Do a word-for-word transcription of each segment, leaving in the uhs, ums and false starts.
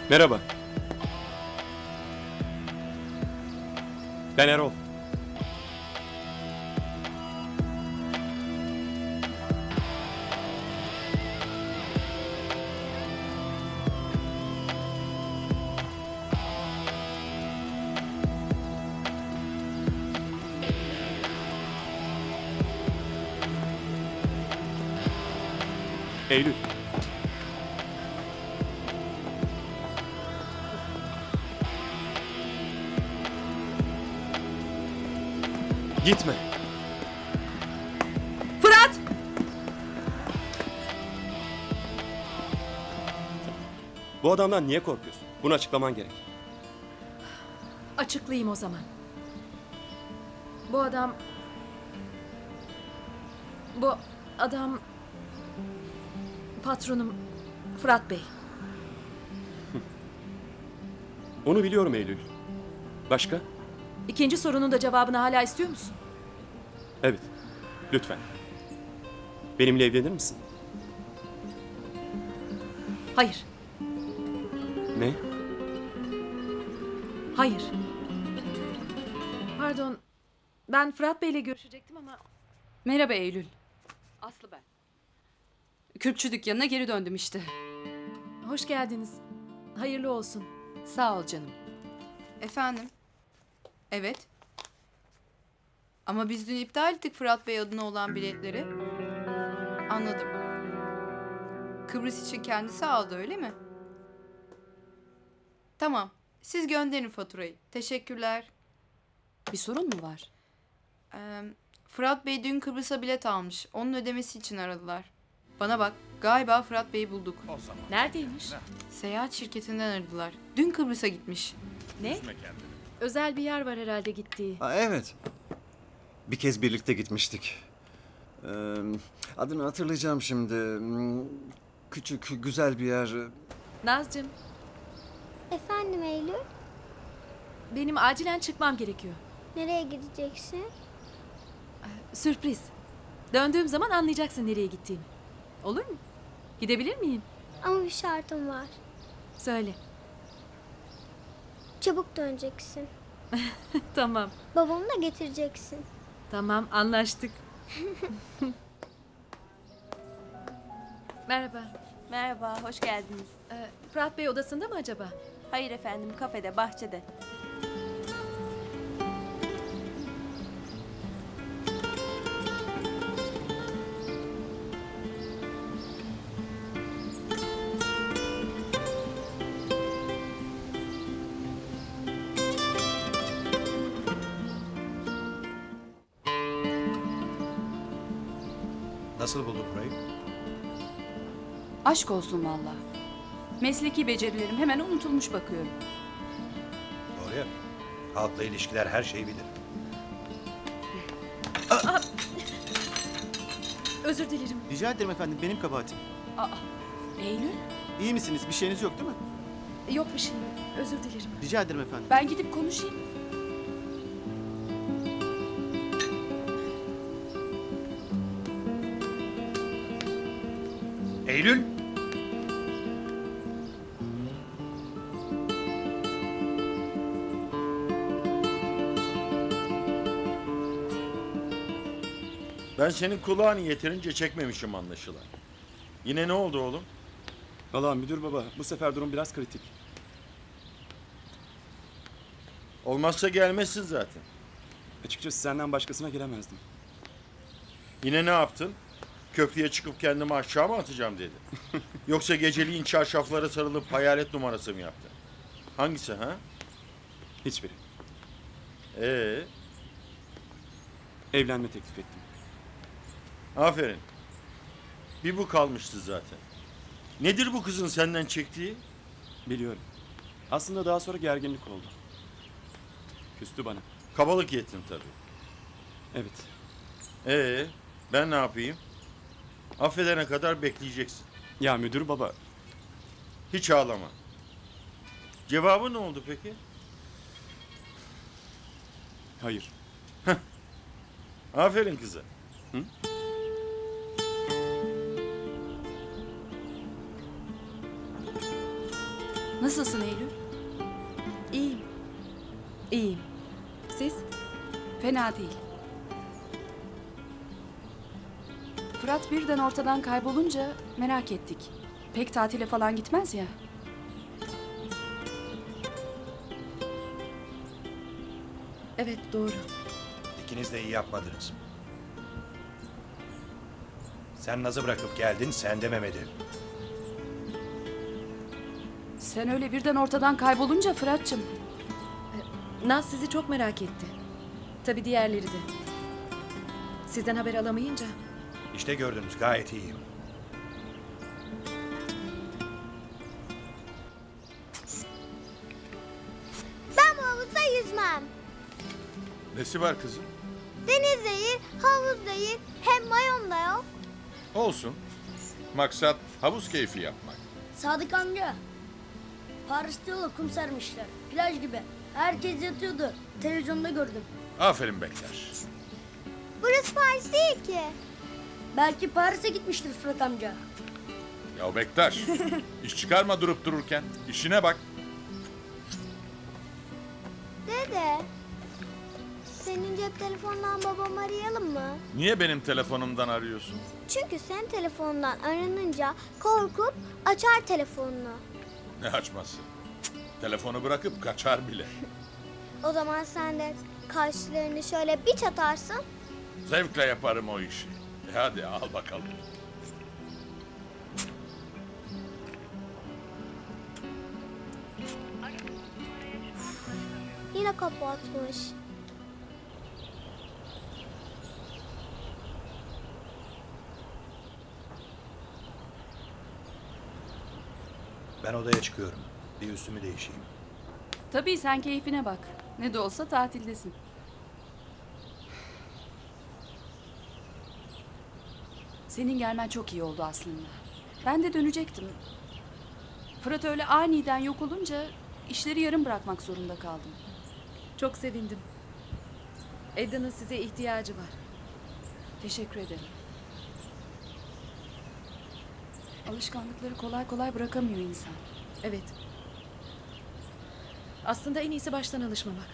Merhaba. Ben Erol. Eylül. Gitme. Fırat! Bu adamdan niye korkuyorsun? Bunu açıklaman gerek. Açıklayayım o zaman. Bu adam... Bu adam... Patronum Fırat Bey. Onu biliyorum Eylül. Başka? İkinci sorunun da cevabını hala istiyor musun? Evet. Lütfen. Benimle evlenir misin? Hayır. Ne? Hayır. Pardon. Ben Fırat Bey'le görüşecektim ama... Merhaba Eylül. Aslı ben. Kürkçü dükkanına geri döndüm işte. Hoş geldiniz. Hayırlı olsun. Sağ ol canım. Efendim? Evet. Ama biz dün iptal ettik Fırat Bey adına olan biletleri. Anladım. Kıbrıs için kendisi aldı öyle mi? Tamam. Siz gönderin faturayı. Teşekkürler. Bir sorun mu var? Ee, Fırat Bey dün Kıbrıs'a bilet almış. Onun ödemesi için aradılar. Bana bak, galiba Fırat Bey'i bulduk. Neredeymiş? Seyahat şirketinden aradılar. Dün Kıbrıs'a gitmiş. Ne? Özel bir yer var herhalde gittiği. Ha, evet. Bir kez birlikte gitmiştik. Ee, adını hatırlayacağım şimdi. Hmm, Küçük, güzel bir yer. Nazcığım, Efendim Eylül? benim acilen çıkmam gerekiyor. Nereye gideceksin? Sürpriz. Döndüğüm zaman anlayacaksın nereye gittiğimi. Olur mu? Gidebilir miyim? Ama bir şartım var. Söyle. Çabuk döneceksin. Tamam. Babamı da getireceksin. Tamam, anlaştık. Merhaba. Merhaba, hoş geldiniz. Ee, Fırat Bey odasında mı acaba? Hayır efendim, kafede, bahçede. Nasıl buldun burayı? Aşk olsun vallahi. Mesleki becerilerim hemen unutulmuş bakıyorum. Doğru ya. Halkla ilişkiler her şeyi bilir. Özür dilerim. Rica ederim efendim, benim kabahatim. Aa, Eylül, İyi misiniz? Bir şeyiniz yok değil mi? Yok bir şeyim. Özür dilerim. Rica ederim efendim. ben gidip konuşayım. Eylül! Ben senin kulağını yeterince çekmemişim anlaşılan. Yine ne oldu oğlum? Valla müdür baba, bu sefer durum biraz kritik. Olmazsa gelmezsin zaten. Açıkçası senden başkasına gelemezdim. Yine ne yaptın? Köprüye çıkıp kendimi aşağı mı atacağım dedi. Yoksa geceliğin çarşaflara sarılıp hayalet numarası mı yaptın? Hangisi ha? Hiçbiri. Ee, Evlenme teklif ettim. aferin. Bir bu kalmıştı zaten. Nedir bu kızın senden çektiği? Biliyorum. Aslında daha sonra gerginlik oldu. Küstü bana. Kabalık ettin tabii. Evet. Ee, ben ne yapayım? Affedene kadar bekleyeceksin. Ya müdür baba. Hiç ağlama. Cevabı ne oldu peki? Hayır. Aferin kıza. Hı? Nasılsın Eylül? İyiyim. İyiyim. Siz? Fena değil. Fırat birden ortadan kaybolunca merak ettik. Pek tatile falan gitmez ya. Evet, doğru. İkiniz de iyi yapmadınız. Sen Naz'ı bırakıp geldin, sen de Mehmet'i. Sen öyle birden ortadan kaybolunca Fırat'cığım. Naz sizi çok merak etti. Tabii diğerleri de. Sizden haber alamayınca. İşte gördünüz, gayet iyiyim. Ben bu havuzda yüzmem. Nesi var kızım? Deniz değil, havuz değil, hem mayom da yok. Olsun. Maksat havuz keyfi yapmak. Sadık amca. Paris'te yola kum sermişler. Plaj gibi. Herkes yatıyordu. Televizyonda gördüm. Aferin Bekler. Burası Paris değil ki. Belki Paris'e gitmiştir Fırat amca. Ya Bektaş, iş çıkarma durup dururken. İşine bak. Dede, senin cep telefonundan babamı arayalım mı? Niye benim telefonumdan arıyorsun? Çünkü sen telefonundan aranınca korkup açar telefonunu. Ne açması? Telefonu bırakıp kaçar bile. O zaman sen de kaşlarını şöyle bir çatarsın. Zevkle yaparım o işi. E hadi al bakalım. Yine kapatmış. Ben odaya çıkıyorum. Bir üstümü değişeyim. Tabii sen keyfine bak. Ne de olsa tatildesin. Senin gelmen çok iyi oldu aslında. Ben de dönecektim. Fırat öyle aniden yok olunca işleri yarım bırakmak zorunda kaldım. Çok sevindim. Eda'nın size ihtiyacı var. Teşekkür ederim. Alışkanlıkları kolay kolay bırakamıyor insan. Evet. Aslında en iyisi baştan alışmamak.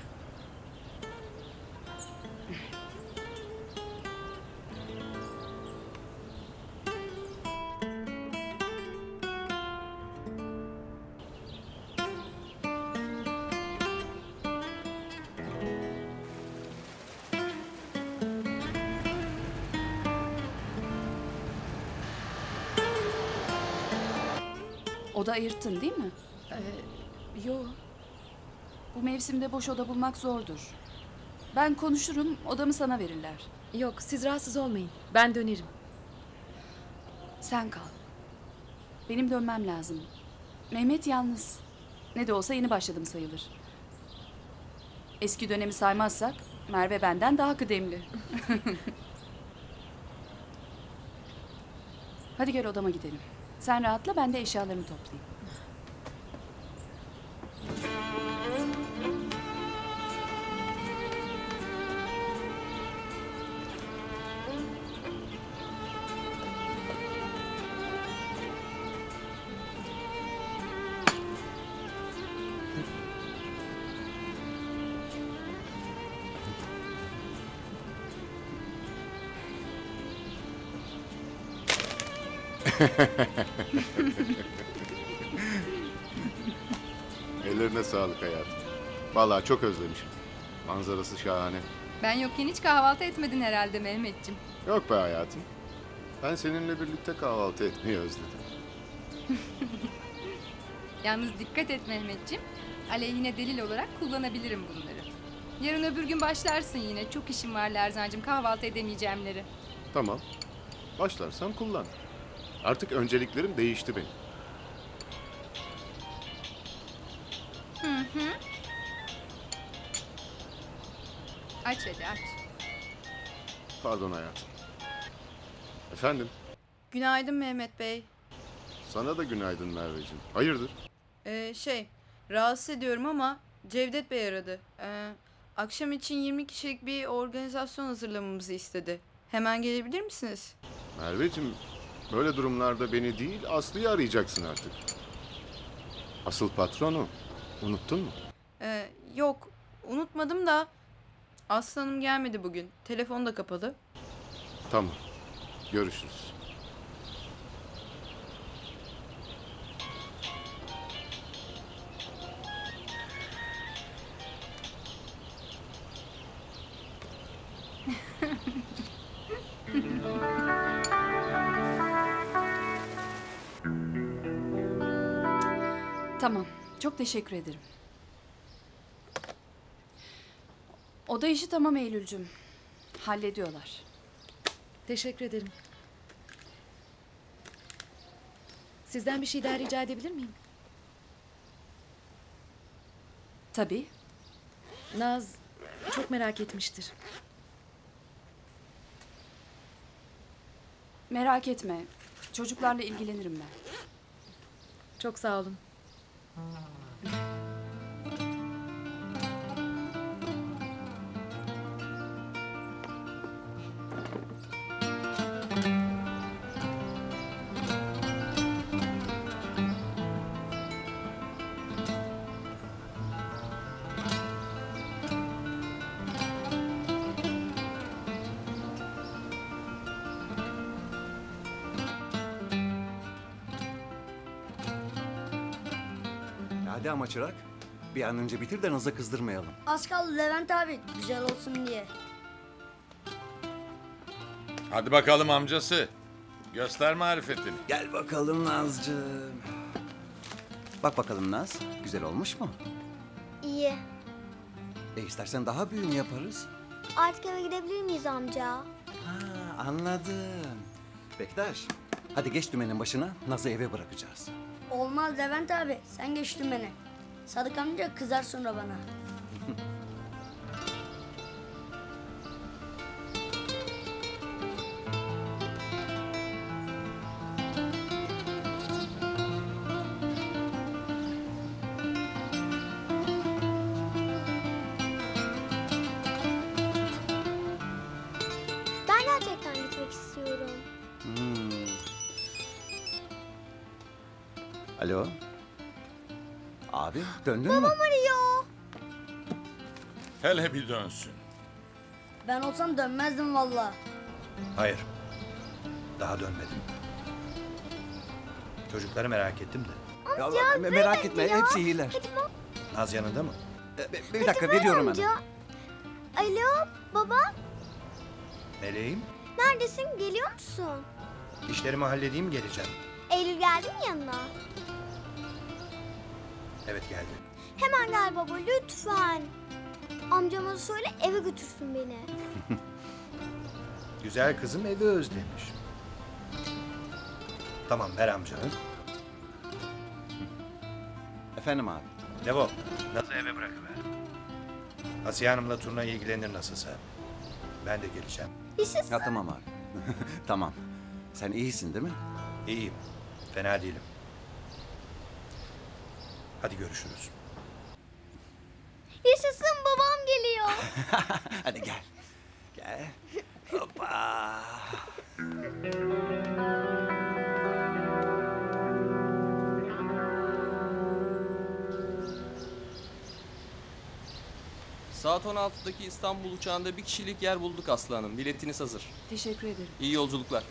Oda ayırttın değil mi? Ee, yo. Bu mevsimde boş oda bulmak zordur. Ben konuşurum, odamı sana verirler. Yok, siz rahatsız olmayın. Ben dönerim. Sen kal. Benim dönmem lazım. Mehmet yalnız. Ne de olsa yeni başladım sayılır. Eski dönemi saymazsak Merve benden daha kıdemli. Hadi gel odama gidelim. Sen rahatla, ben de eşyalarımı toplayayım. Ellerine sağlık hayatım. Vallahi çok özlemişim. Manzarası şahane. Ben yokken hiç kahvaltı etmedin herhalde Mehmetciğim. Yok be hayatım. Ben seninle birlikte kahvaltı etmeyi özledim. Yalnız dikkat et Mehmetciğim. Aleyhine delil olarak kullanabilirim bunları. Yarın öbür gün başlarsın yine. Çok işim var Lerzancığım, kahvaltı edemeyeceğimleri. Tamam. Başlarsan kullan. Artık önceliklerim değişti benim. Hı hı. Aç hadi aç. Pardon hayatım. Efendim? Günaydın Mehmet Bey. Sana da günaydın Merveciğim. Hayırdır? Ee, şey, rahatsız ediyorum ama Cevdet Bey aradı. Ee, akşam için yirmi kişilik bir organizasyon hazırlamamızı istedi. Hemen gelebilir misiniz? Merveciğim, böyle durumlarda beni değil Aslı'yı arayacaksın artık. Asıl patronu unuttun mu? Ee, yok, unutmadım da Aslanım gelmedi bugün. Telefon da kapalı. Tamam. Görüşürüz. Tamam. Çok teşekkür ederim. Oda işi tamam Eylülcüm. Hallediyorlar. Teşekkür ederim. Sizden bir şey daha rica edebilir miyim? Tabii. Naz çok merak etmiştir. Merak etme. Çocuklarla ilgilenirim ben. Çok sağ olun. Hadi ama Çırak. Bir an önce bitir de Naz'a kızdırmayalım. Az kaldı Levent abi, güzel olsun diye. Hadi bakalım amcası. Göster marifetini. Gel bakalım Nazcığım. Bak bakalım Naz. Güzel olmuş mu? İyi. E istersen daha büyüğünü yaparız. Artık eve gidebilir miyiz amca? Ha, anladım. Bektaş. Hadi geç dümenin başına. Naz'ı eve bırakacağız. Olmaz Levent abi, sen geçtin beni. Sadık amca kızar sonra bana. Ben gerçekten gitmek istiyorum. Hmm. Alo. Abi döndün mü? Babam arıyor. Hele bir dönsün. Ben olsam dönmezdim vallahi. Hayır. Daha dönmedim. Çocukları merak ettim de. Ya, me- merak etme ya. hepsi iyiler. Naz yanında mı? E, bir- bir dakika veriyorum Amca. hemen. Alo baba, Meleğim, neredesin? Geliyor musun? işlerimi halledeyim geleceğim. Eylül geldi mi yanına? Evet geldi. Hemen gel baba lütfen. Amcama da söyle eve götürsün beni. Güzel kızım evi özlemiş. Tamam ver amcanı. Efendim abi. Devo, Naz'ı eve bırakıver. Asiye Hanım'la turna ilgilenir nasılsa. Ben de geleceğim. Yaşasın. Ya tamam abi. Tamam. Sen iyisin değil mi? İyiyim. Fena değilim. Hadi görüşürüz. Yaşasın babam geliyor. Hadi gel. Gel. Hoppa. Saat on altıdaki İstanbul uçağında bir kişilik yer bulduk Aslı Hanım. Biletiniz hazır. Teşekkür ederim. İyi yolculuklar.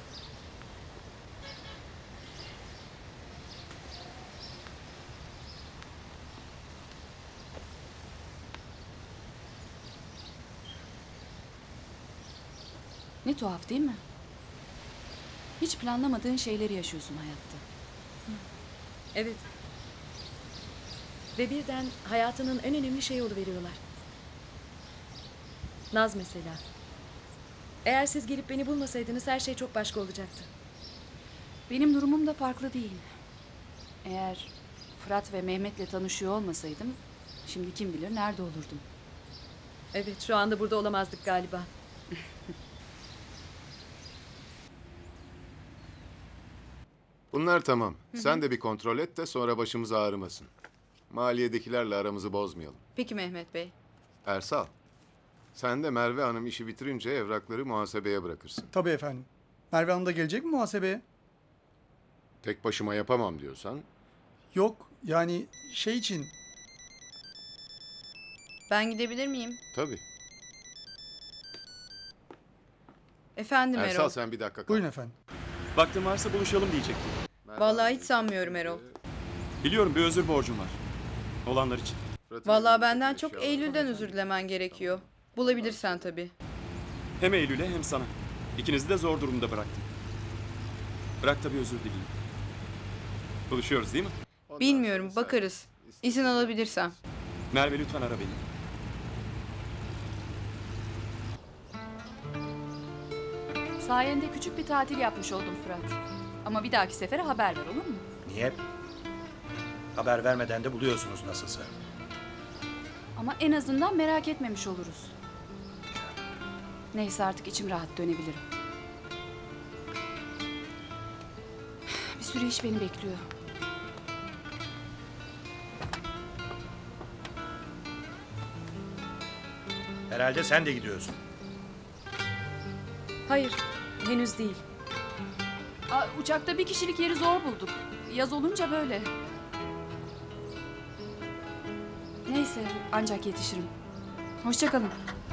Ne tuhaf değil mi? Hiç planlamadığın şeyleri yaşıyorsun hayatta. Evet. Ve birden hayatının en önemli şeyi oluveriyorlar. Naz mesela. Eğer siz gelip beni bulmasaydınız her şey çok başka olacaktı. Benim durumum da farklı değil. Eğer Fırat ve Mehmet'le tanışıyor olmasaydım, şimdi kim bilir nerede olurdum. Evet, şu anda burada olamazdık galiba. Bunlar tamam. Sen de bir kontrol et de sonra başımız ağrımasın. Maliyedekilerle aramızı bozmayalım. Peki Mehmet Bey. Ersal, sen de Merve Hanım işi bitirince evrakları muhasebeye bırakırsın. Tabii efendim. Merve Hanım da gelecek mi muhasebeye? Tek başıma yapamam diyorsan Yok yani şey için. Ben gidebilir miyim? Tabii. Efendim Ersal Erol. sen bir dakika kal. Buyurun efendim. Vaktin varsa buluşalım diyecektim. Vallahi hiç sanmıyorum Erol. Biliyorum bir özür borcum var. Olanlar için. Vallahi benden çok Eylül'den özür dilemen gerekiyor. Bulabilirsen tabii. Hem Eylül'e hem sana. İkinizi de zor durumda bıraktım. Bırak da bir özür dileyim. Buluşuyoruz değil mi? Bilmiyorum, bakarız. İzin alabilirsem. Merve lütfen ara beni. Sayende küçük bir tatil yapmış oldum Fırat. Ama bir dahaki sefere haber ver, olur mu? Niye? Haber vermeden de buluyorsunuz nasılsa. Ama en azından merak etmemiş oluruz. Neyse artık içim rahat, dönebilirim. Bir sürü iş beni bekliyor. Herhalde sen de gidiyorsun. Hayır, henüz değil. Aa, uçakta bir kişilik yeri zor bulduk. Yaz olunca böyle. Neyse, ancak yetişirim. Hoşça kalın.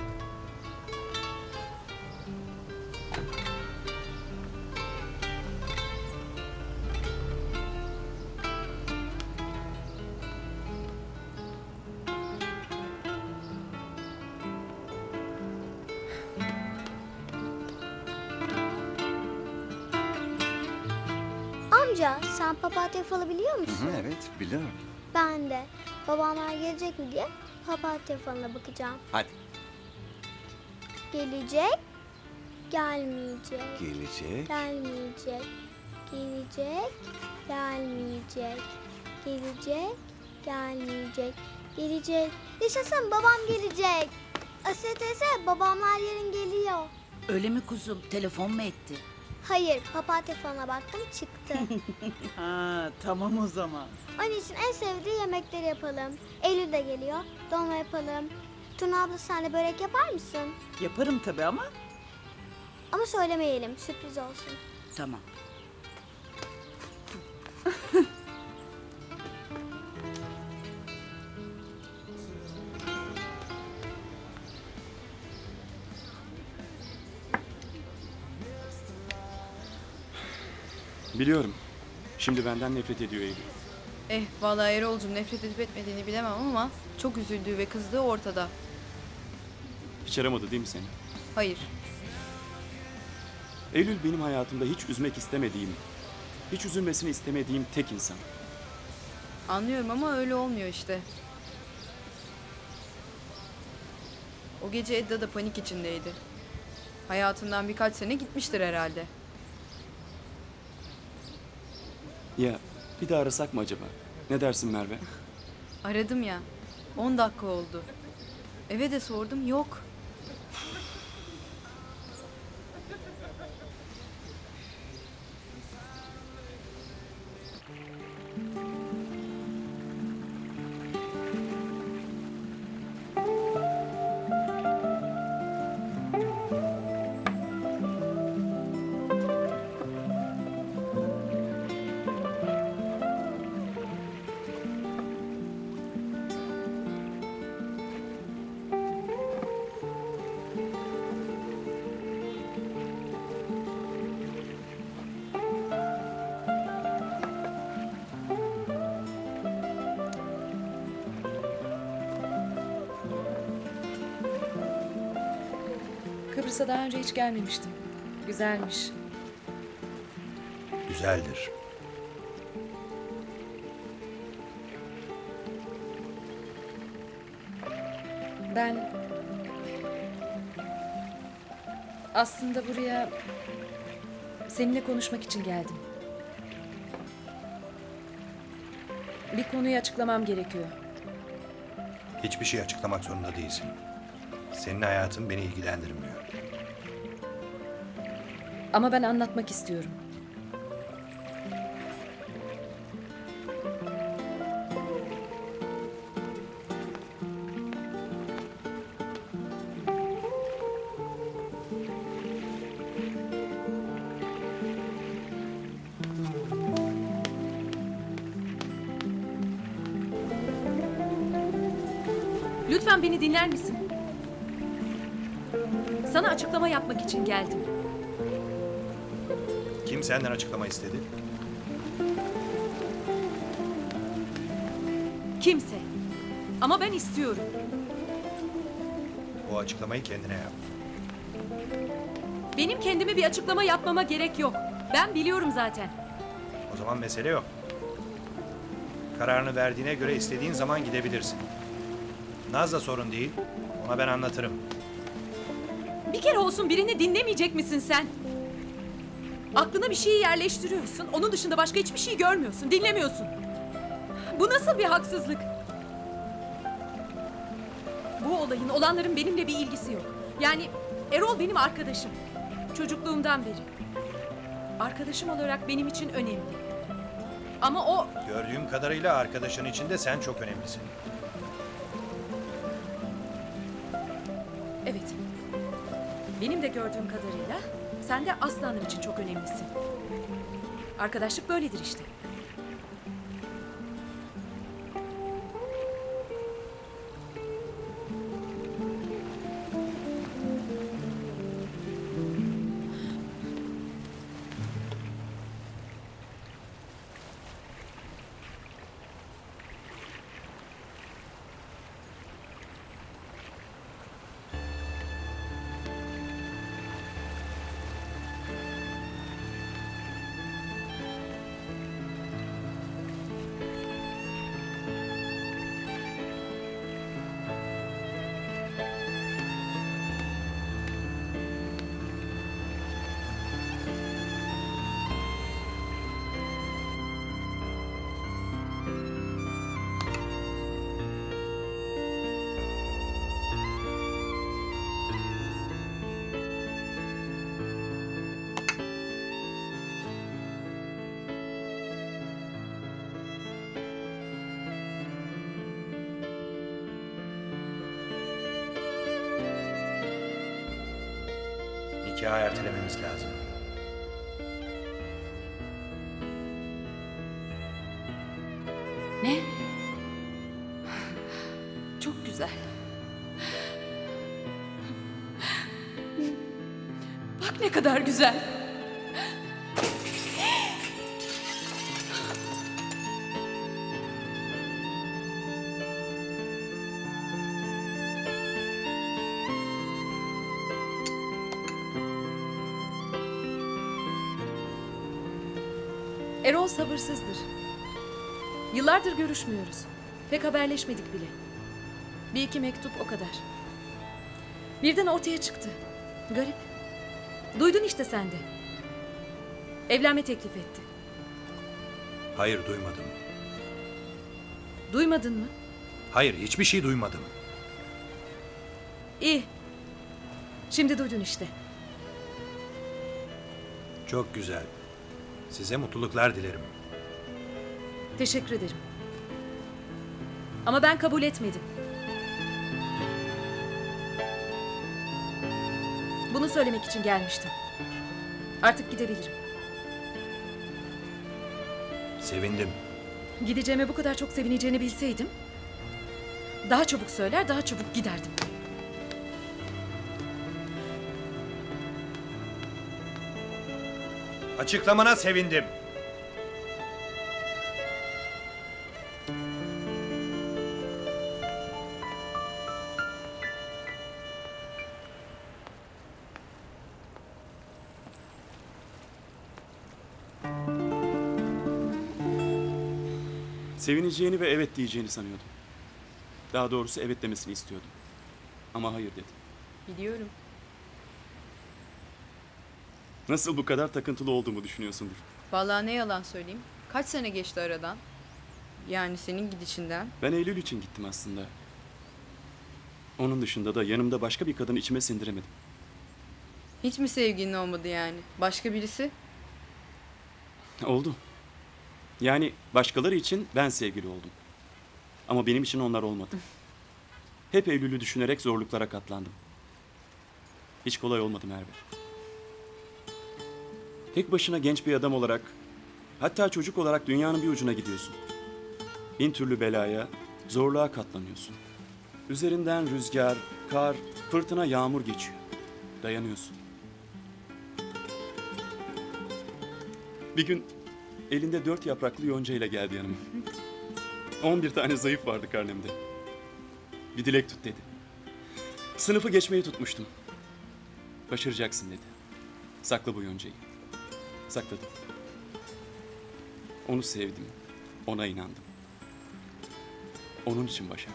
Amca sen papatya falı biliyor musun? Hı, evet biliyorum. Ben de. Babamlar gelecek mi diye papatya falına bakacağım. Hadi. Gelecek, gelmeyecek. Gelecek. Gelmeyecek. Gelecek, gelmeyecek. Gelecek, gelmeyecek. Gelecek. Yaşasın babam gelecek. Asiye teyze babamlar yarın geliyor. Öyle mi kuzum? Telefon mu etti? Hayır papatya falına baktım çıktı. Ha, tamam o zaman. Onun için en sevdiği yemekleri yapalım. Eylül de geliyor. Dolma yapalım. Tuna abla sen de börek yapar mısın? Yaparım tabii ama. Ama söylemeyelim. Sürpriz olsun. Tamam. Biliyorum. Şimdi benden nefret ediyor Eylül. Eh vallahi Erol'cum nefret edip etmediğini bilemem ama çok üzüldüğü ve kızdığı ortada. Hiç aramadı değil mi seni? Hayır. Eylül benim hayatımda hiç üzmek istemediğim, hiç üzülmesini istemediğim tek insan. Anlıyorum ama öyle olmuyor işte. O gece Edda da panik içindeydi. Hayatından birkaç sene gitmiştir herhalde. Ya bir daha arasak mı acaba? Ne dersin Merve? Aradım ya. on dakika oldu. Eve de sordum yok. Kıbrıs'a daha önce hiç gelmemiştim. Güzelmiş. Güzeldir. Ben aslında buraya seninle konuşmak için geldim. Bir konuyu açıklamam gerekiyor. Hiçbir şey açıklamak zorunda değilsin. Senin hayatın beni ilgilendirmiyor. Ama ben anlatmak istiyorum. Lütfen beni dinler misin? Sana açıklama yapmak için geldim. Kim senden açıklama istedi? Kimse. Ama ben istiyorum. O açıklamayı kendine yap. Benim kendime bir açıklama yapmama gerek yok. Ben biliyorum zaten. O zaman mesele yok. Kararını verdiğine göre istediğin zaman gidebilirsin. Naz da sorun değil. Ona ben anlatırım. Bir kere olsun birini dinlemeyecek misin sen? Aklına bir şeyi yerleştiriyorsun. Onun dışında başka hiçbir şey görmüyorsun, dinlemiyorsun. Bu nasıl bir haksızlık? Bu olayın, olanların benimle bir ilgisi yok. Yani Erol benim arkadaşım. Çocukluğumdan beri. Arkadaşım olarak benim için önemli. Ama o... Gördüğüm kadarıyla arkadaşın içinde sen çok önemlisin. Evet. Benim de gördüğüm kadarıyla sen de Aslanım için çok önemlisin. Arkadaşlık böyledir işte. Nikahı ertelememiz lazım. Ne? Çok güzel. Bak ne kadar güzel. Erol sabırsızdır. Yıllardır görüşmüyoruz. Pek haberleşmedik bile. Bir iki mektup o kadar. Birden ortaya çıktı. Garip. Duydun işte sen de. Evlenme teklif etti. Hayır, duymadım. Duymadın mı? Hayır, hiçbir şey duymadım. İyi. Şimdi duydun işte. Çok güzel. Size mutluluklar dilerim. Teşekkür ederim. Ama ben kabul etmedim. Bunu söylemek için gelmiştim. Artık gidebilirim. Sevindim. Gideceğime bu kadar çok sevineceğini bilseydim... daha çabuk söyler, daha çabuk giderdim. Açıklamana sevindim. Sevineceğini ve evet diyeceğini sanıyordum. Daha doğrusu evet demesini istiyordum. Ama hayır dedi. Biliyorum. Nasıl bu kadar takıntılı olduğumu düşünüyorsundur? Vallahi ne yalan söyleyeyim. Kaç sene geçti aradan? Yani senin gidişinden. Ben Eylül için gittim aslında. Onun dışında da yanımda başka bir kadın içime sindiremedim. Hiç mi sevgilin olmadı yani? Başka birisi? Oldu. Yani başkaları için ben sevgili oldum. Ama benim için onlar olmadı. Hep Eylül'ü düşünerek zorluklara katlandım. Hiç kolay olmadı Merve. Tek başına genç bir adam olarak, hatta çocuk olarak dünyanın bir ucuna gidiyorsun. Bin türlü belaya, zorluğa katlanıyorsun. Üzerinden rüzgar, kar, fırtına, yağmur geçiyor. Dayanıyorsun. Bir gün elinde dört yapraklı yonca ile geldi yanıma. On bir tane zayıf vardı karnemde. Bir dilek tut dedi. Sınıfı geçmeyi tutmuştum. Başaracaksın dedi. Sakla bu yoncayı. Sakladım. Onu sevdim. Ona inandım. Onun için başardım.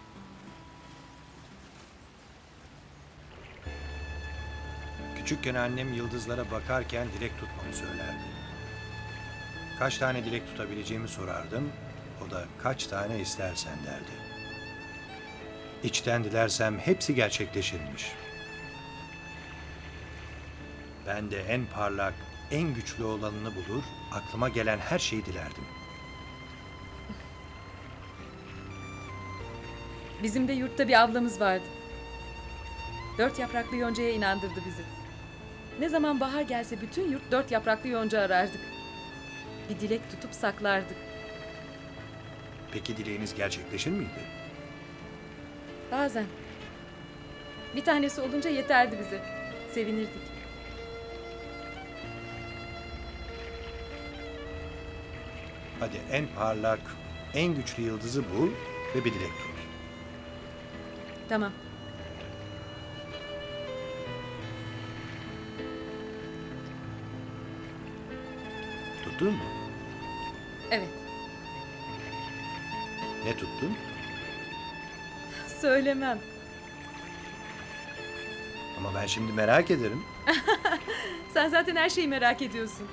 Küçükken annem yıldızlara bakarken dilek tutmamı söylerdi. Kaç tane dilek tutabileceğimi sorardım. O da kaç tane istersen derdi. İçten dilersem hepsi gerçekleşirmiş. Ben de en parlak, en güçlü olanını bulur, aklıma gelen her şeyi dilerdim. Bizim de yurtta bir ablamız vardı. Dört yapraklı yoncaya inandırdı bizi. Ne zaman bahar gelse bütün yurt dört yapraklı yonca arardık. Bir dilek tutup saklardık. Peki dileğiniz gerçekleşir miydi? Bazen. Bir tanesi olunca yeterdi bize. Sevinirdik. Hadi en parlak, en güçlü yıldızı bul ve bir dilek tut. Tamam. Tuttun mu? Evet. Ne tuttun? Söylemem. Ama ben şimdi merak ederim. Sen zaten her şeyi merak ediyorsun.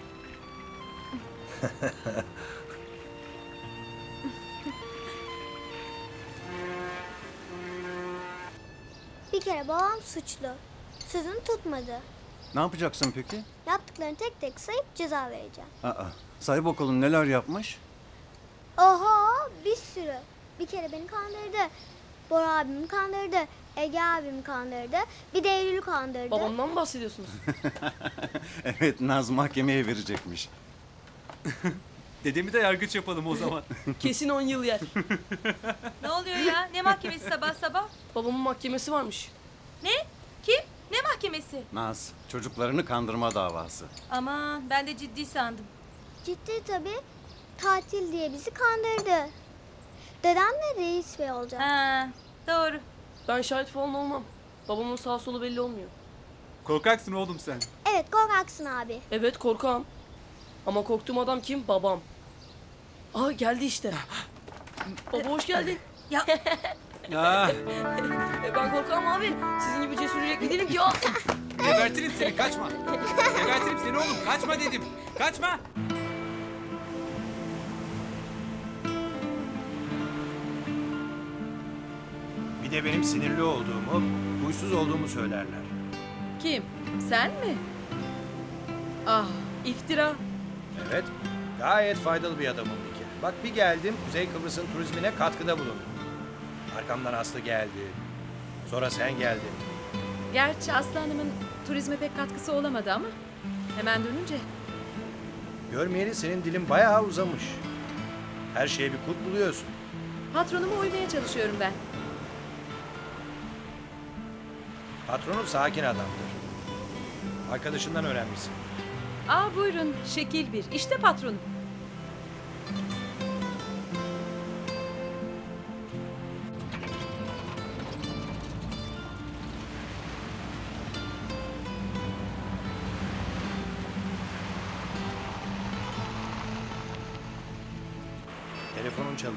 Bir kere babam suçlu. Sözünü tutmadı. Ne yapacaksın peki? Yaptıklarını tek tek sayıp ceza vereceğim. Aa, say bakalım neler yapmış? Oho, bir sürü. Bir kere beni kandırdı. Bora abimi kandırdı. Ege abimi kandırdı. Bir de Eylül'ü kandırdı. Babamdan mı bahsediyorsunuz? Evet, Naz mahkemeye verecekmiş. Dedemi de yargıç yapalım o zaman. Kesin on yıl yer. Ne oluyor ya? Ne mahkemesi sabah sabah? Babamın mahkemesi varmış. Ne? Kim? Ne mahkemesi? Naz, çocuklarını kandırma davası. Aman ben de ciddi sandım. Ciddi tabii. Tatil diye bizi kandırdı. Dedem de reis bey olacak. Ha, doğru. Ben şahit falan olmam. Babamın sağ solu belli olmuyor. Korkaksın oğlum sen. Evet, korkaksın abi. Evet korkam. Ama korktuğum adam kim? Babam. Aa geldi işte. Baba hoş geldin. Ya. Ya. E, ben korkam abi. Sizin gibi cesur yürekli değilim ki. Ya. Gebertirim seni, kaçma. Gebertirim seni oğlum, kaçma dedim. Kaçma. Bir de benim sinirli olduğumu, huysuz olduğumu söylerler. Kim? Sen mi? Ah, iftira. Evet, gayet faydalı bir adamım bir kere. Bak bir geldim, Kuzey Kıbrıs'ın turizmine katkıda bulundum. Arkamdan Aslı geldi. Sonra sen geldin. Gerçi Aslı Hanım'ın turizme pek katkısı olamadı ama hemen dönünce. Görmeyeli senin dilin bayağı uzamış. Her şeye bir kut buluyorsun. Patronuma uymaya çalışıyorum ben. Patronun sakin adamdır. Arkadaşından öğrenmişsin. Aa buyurun, şekil bir. İşte patronum. Telefonun çalıyor.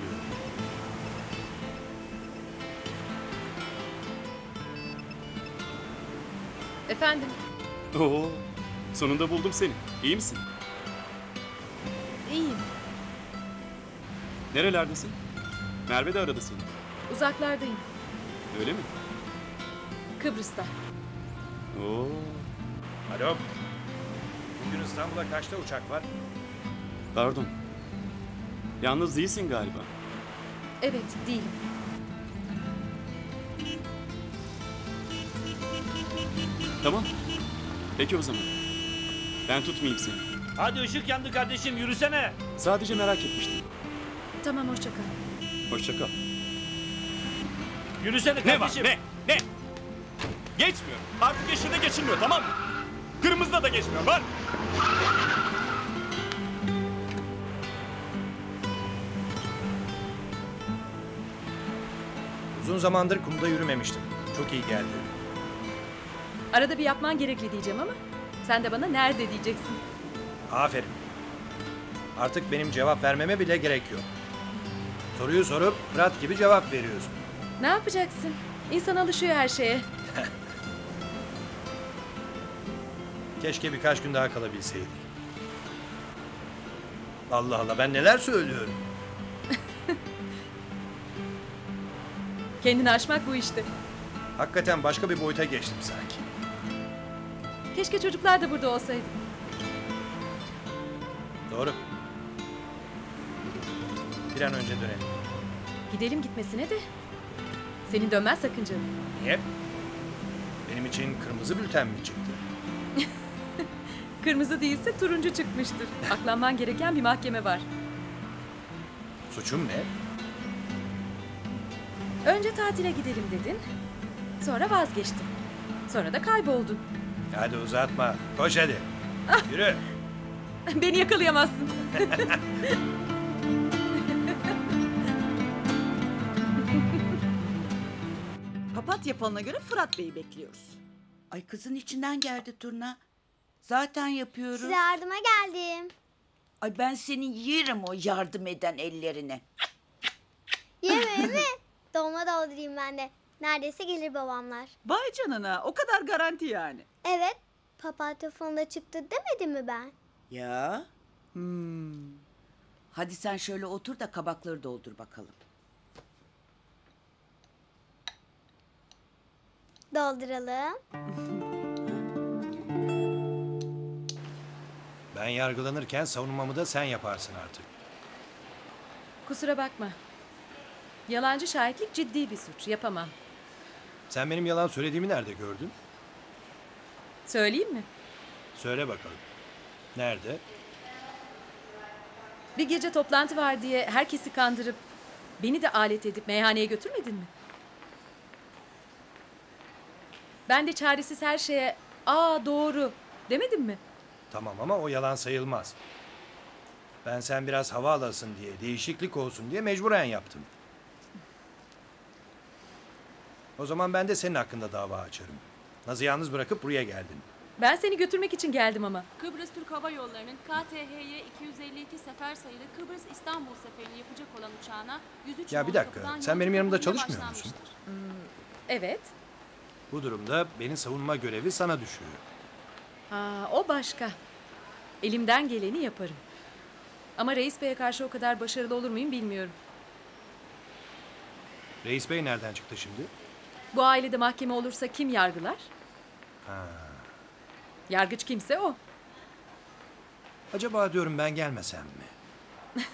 Efendim? Oo, sonunda buldum seni. İyi misin? İyiyim. Nerelerdesin? Merve de aradı seni. Uzaklardayım. Öyle mi? Kıbrıs'ta. Oo. Alo. Bugün İstanbul'a kaçta uçak var? Pardon. Yalnız değilsin galiba. Evet, değilim. Tamam. Peki o zaman. Ben tutmayayım seni. Hadi ışık yandı kardeşim, yürüsene. Sadece merak etmiştim. Tamam, hoşça kal. Hoşça kal. Yürüsene Ne var kardeşim. ne? Ne? Geçmiyor. Artık yeşilde geçilmiyor, tamam mı? Kırmızıda da geçmiyor. Var. Uzun zamandır kumda yürümemiştim. Çok iyi geldi. Arada bir yapman gerekli diyeceğim ama sen de bana nerede diyeceksin. Aferin. Artık benim cevap vermeme bile gerek yok. Soruyu sorup Fırat gibi cevap veriyorsun. Ne yapacaksın? İnsan alışıyor her şeye. Keşke birkaç gün daha kalabilseydik. Allah Allah, ben neler söylüyorum. Kendini aşmak bu işte. Hakikaten başka bir boyuta geçtim sanki. Keşke çocuklar da burada olsaydı. Doğru. Bir an önce dönelim. Gidelim gitmesine de. Senin dönmez sakınca. Niye? Benim için kırmızı bülten mi çıktı? Kırmızı değilse turuncu çıkmıştır. Aklanman gereken bir mahkeme var. Suçum ne? Önce tatile gidelim dedin. Sonra vazgeçtin. Sonra da kayboldun. Hadi uzatma. Koş hadi. Yürü. Beni yakalayamazsın. Papatya falına göre Fırat Bey'i bekliyoruz. Ay kızın içinden geldi Turna. Zaten yapıyoruz. Size yardıma geldim. Ay ben senin yerim o yardım eden ellerine. Yeme yeme. Dolma doldurayım ben de. Neredeyse gelir babamlar. Vay canına, o kadar garanti yani. Evet. Papatya falında çıktı demedim mi ben? Ya. Hmm. Hadi sen şöyle otur da kabakları doldur bakalım. Dolduralım. Ben yargılanırken savunmamı da sen yaparsın artık. Kusura bakma. Yalancı şahitlik ciddi bir suç. Yapamam. Sen benim yalan söylediğimi nerede gördün? Söyleyeyim mi? Söyle bakalım. Nerede? Bir gece toplantı var diye herkesi kandırıp beni de alet edip meyhaneye götürmedin mi? Ben de çaresiz her şeye "Aa doğru" demedim mi? Tamam ama o yalan sayılmaz. Ben sen biraz hava alasın diye, değişiklik olsun diye mecburen yaptım. O zaman ben de senin hakkında dava açarım. Naz'ı yalnız bırakıp buraya geldin. Ben seni götürmek için geldim ama. Kıbrıs Türk Hava Yolları'nın K T H Y iki yüz elli iki sefer sayılı Kıbrıs İstanbul seferini yapacak olan uçağına yüz üç Ya bir nolu dakika, kapıdan sen yolcu benim yanımda kabulüne çalışmıyor musun? başlanmıştır. Evet. Bu durumda beni savunma görevi sana düşüyor. Aa, o başka. Elimden geleni yaparım. Ama Reis Bey'e karşı o kadar başarılı olur muyum bilmiyorum. Reis Bey nereden çıktı şimdi? Bu ailede mahkeme olursa kim yargılar? Ha. Yargıç kimse o. Acaba diyorum ben gelmesem mi?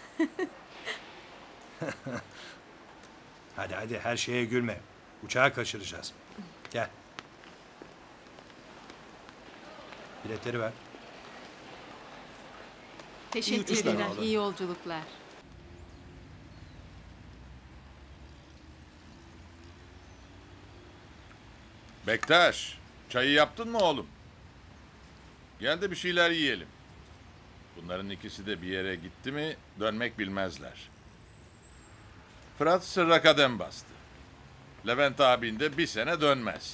Hadi hadi her şeye gülme. Uçağı kaçıracağız. Gel. Biletleri ver. Teşekkürler. İyi yolculuklar. Bektaş, çayı yaptın mı oğlum? Gel de bir şeyler yiyelim. Bunların ikisi de bir yere gitti mi dönmek bilmezler. Fırat sırra kadem bastı. Levent abin de bir sene dönmez.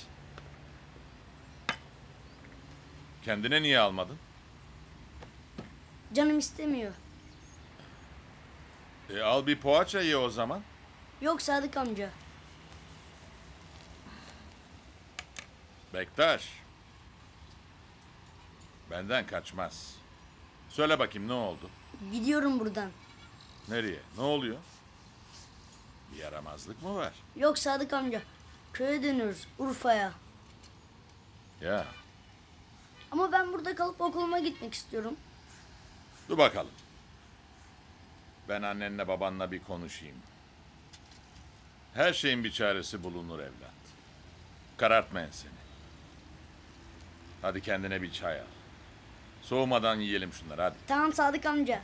Kendine niye almadın? Canım istemiyor. E al bir poğaça ye o zaman. Yok Sadık amca. Bektaş. Benden kaçmaz. Söyle bakayım ne oldu? Gidiyorum buradan. Nereye? Ne oluyor? Bir yaramazlık mı var? Yok Sadık amca. Köye dönüyoruz Urfa'ya. Ya. Ama ben burada kalıp okuluma gitmek istiyorum. Dur bakalım. Ben annenle babanla bir konuşayım. Her şeyin bir çaresi bulunur evlat. Karartma enseni. Hadi kendine bir çay al. Soğumadan yiyelim şunları hadi. Tamam Sadık amca.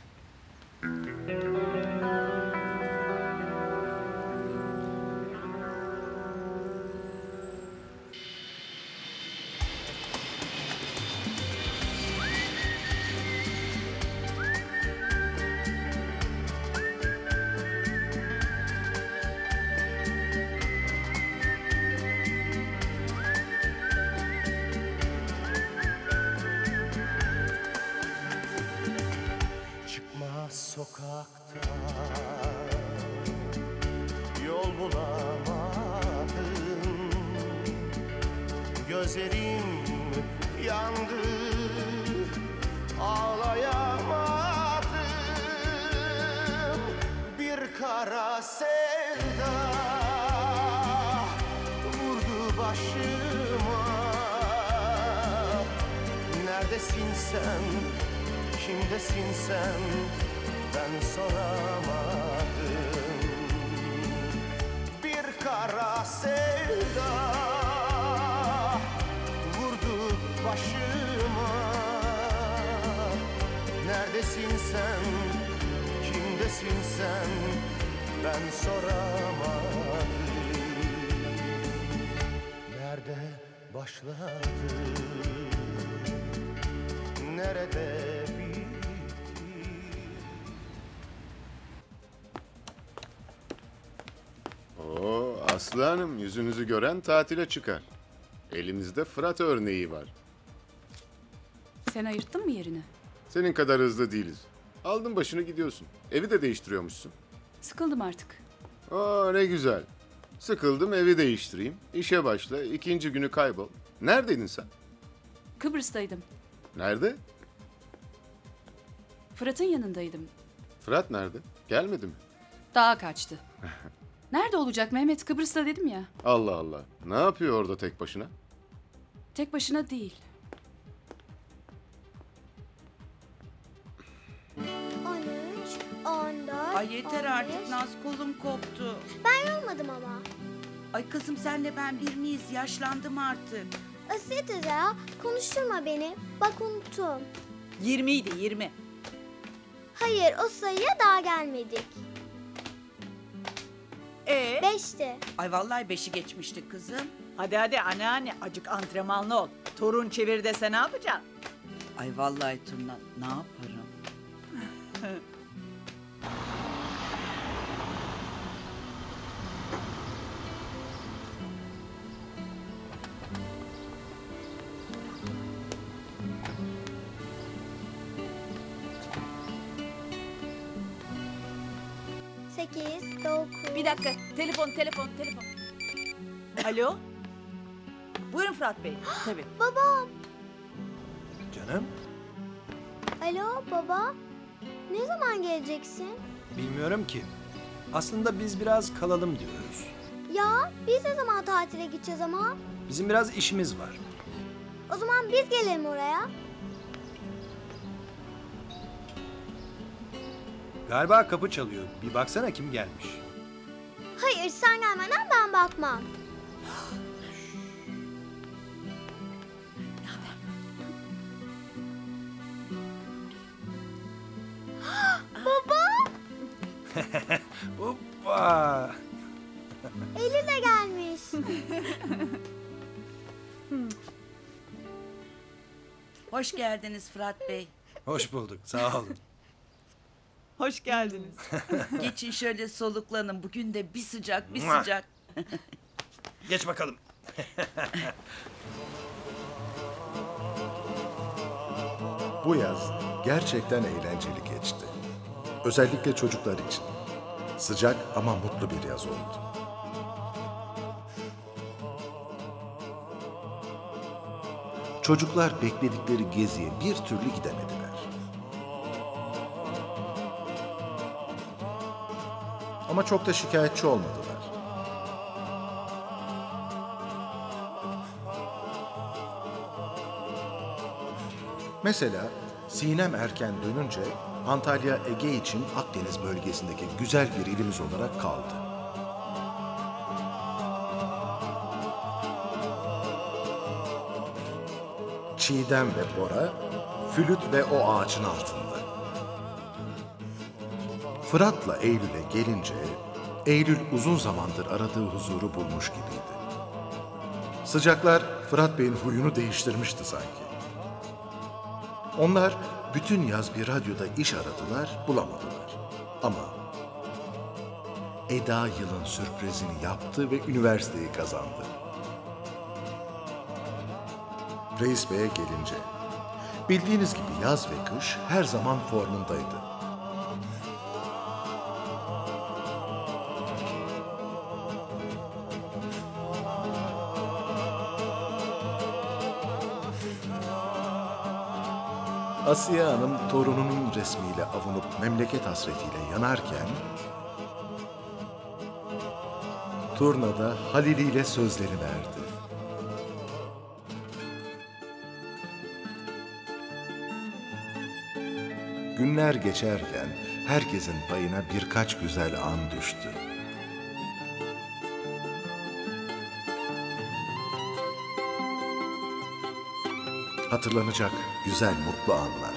gözlerim yandı, ağlayamadım. Bir kara sevda vurdu başıma. Neredesin sen, kimdesin sen, ben soramadım. Bir kara sevda vurdu başıma. Neredesin sen, kimdesin sen, ben soramadım. Nerede başladı, nerede bitti? Oo, Aslı Hanım, yüzünüzü gören tatile çıkar. Elinizde Fırat örneği var. Sen ayırttın mı yerini? Senin kadar hızlı değiliz. Aldın başını gidiyorsun. Evi de değiştiriyormuşsun. Sıkıldım artık. Aa, ne güzel. Sıkıldım, evi değiştireyim. İşe başla, ikinci günü kaybol. Neredeydin sen? Kıbrıs'taydım. Nerede? Fırat'ın yanındaydım. Fırat nerede? Gelmedi mi? Dağa kaçtı. Nerede olacak Mehmet? Kıbrıs'ta dedim ya. Allah Allah. Ne yapıyor orada tek başına? Tek başına değil. on üç, on dört, Ay yeter on beş. artık Naz, kolum koptu. Ben yormadım ama. Ay kızım senle ben bir miyiz? Yaşlandım artık. Asiye teyze ya, konuşturma beni. Bak unuttum. yirmiydi yirmi. Hayır, o sayıya daha gelmedik. Ee? Beşti. Ay vallahi beşi geçmiştik kızım. Hadi hadi anneanne, acık antrenmanlı ol. Torun çevir dese ne yapacaksın? Ay vallahi Turna, ne yaparım? Sekiz, dokuz. Bir dakika, telefon, telefon, telefon. Alo? Buyurun Fırat Bey. Tabii. Babam. Canım, Alo baba. Ne zaman geleceksin? bilmiyorum ki. Aslında biz biraz kalalım diyoruz. Ya biz ne zaman tatile gideceğiz ama? Bizim biraz işimiz var. O zaman biz gelelim oraya. Galiba kapı çalıyor. Bir baksana kim gelmiş. Hayır sen gelmeden ben bakmam. Baba! Hoppa! Eylül de gelmiş. Hoş geldiniz Fırat Bey. Hoş bulduk, sağ olun. Hoş geldiniz. Geçin şöyle soluklanın. Bugün de bir sıcak bir Mua. sıcak. Geç bakalım. Bu yaz gerçekten eğlenceli geçti. Özellikle çocuklar için. Sıcak ama mutlu bir yaz oldu. Çocuklar bekledikleri geziye bir türlü gidemediler. Ama çok da şikayetçi olmadılar. Mesela Sinem erken dönünce Antalya Ege için Akdeniz bölgesindeki güzel bir ilimiz olarak kaldı. Çiğdem ve Bora, flüt ve o ağacın altında. Fırat'la Eylül'e gelince, Eylül uzun zamandır aradığı huzuru bulmuş gibiydi. Sıcaklar Fırat Bey'in huyunu değiştirmişti sanki. Onlar bütün yaz bir radyoda iş aradılar, bulamadılar. Ama Eda yılın sürprizini yaptı ve üniversiteyi kazandı. Reis Bey'e gelince, bildiğiniz gibi yaz ve kış her zaman formundaydı. Asiye Hanım torununun resmiyle avunup memleket hasretiyle yanarken Turna da Halil ile sözleri verdi. Günler geçerken herkesin payına birkaç güzel an düştü. Hatırlanacak güzel, mutlu anlar.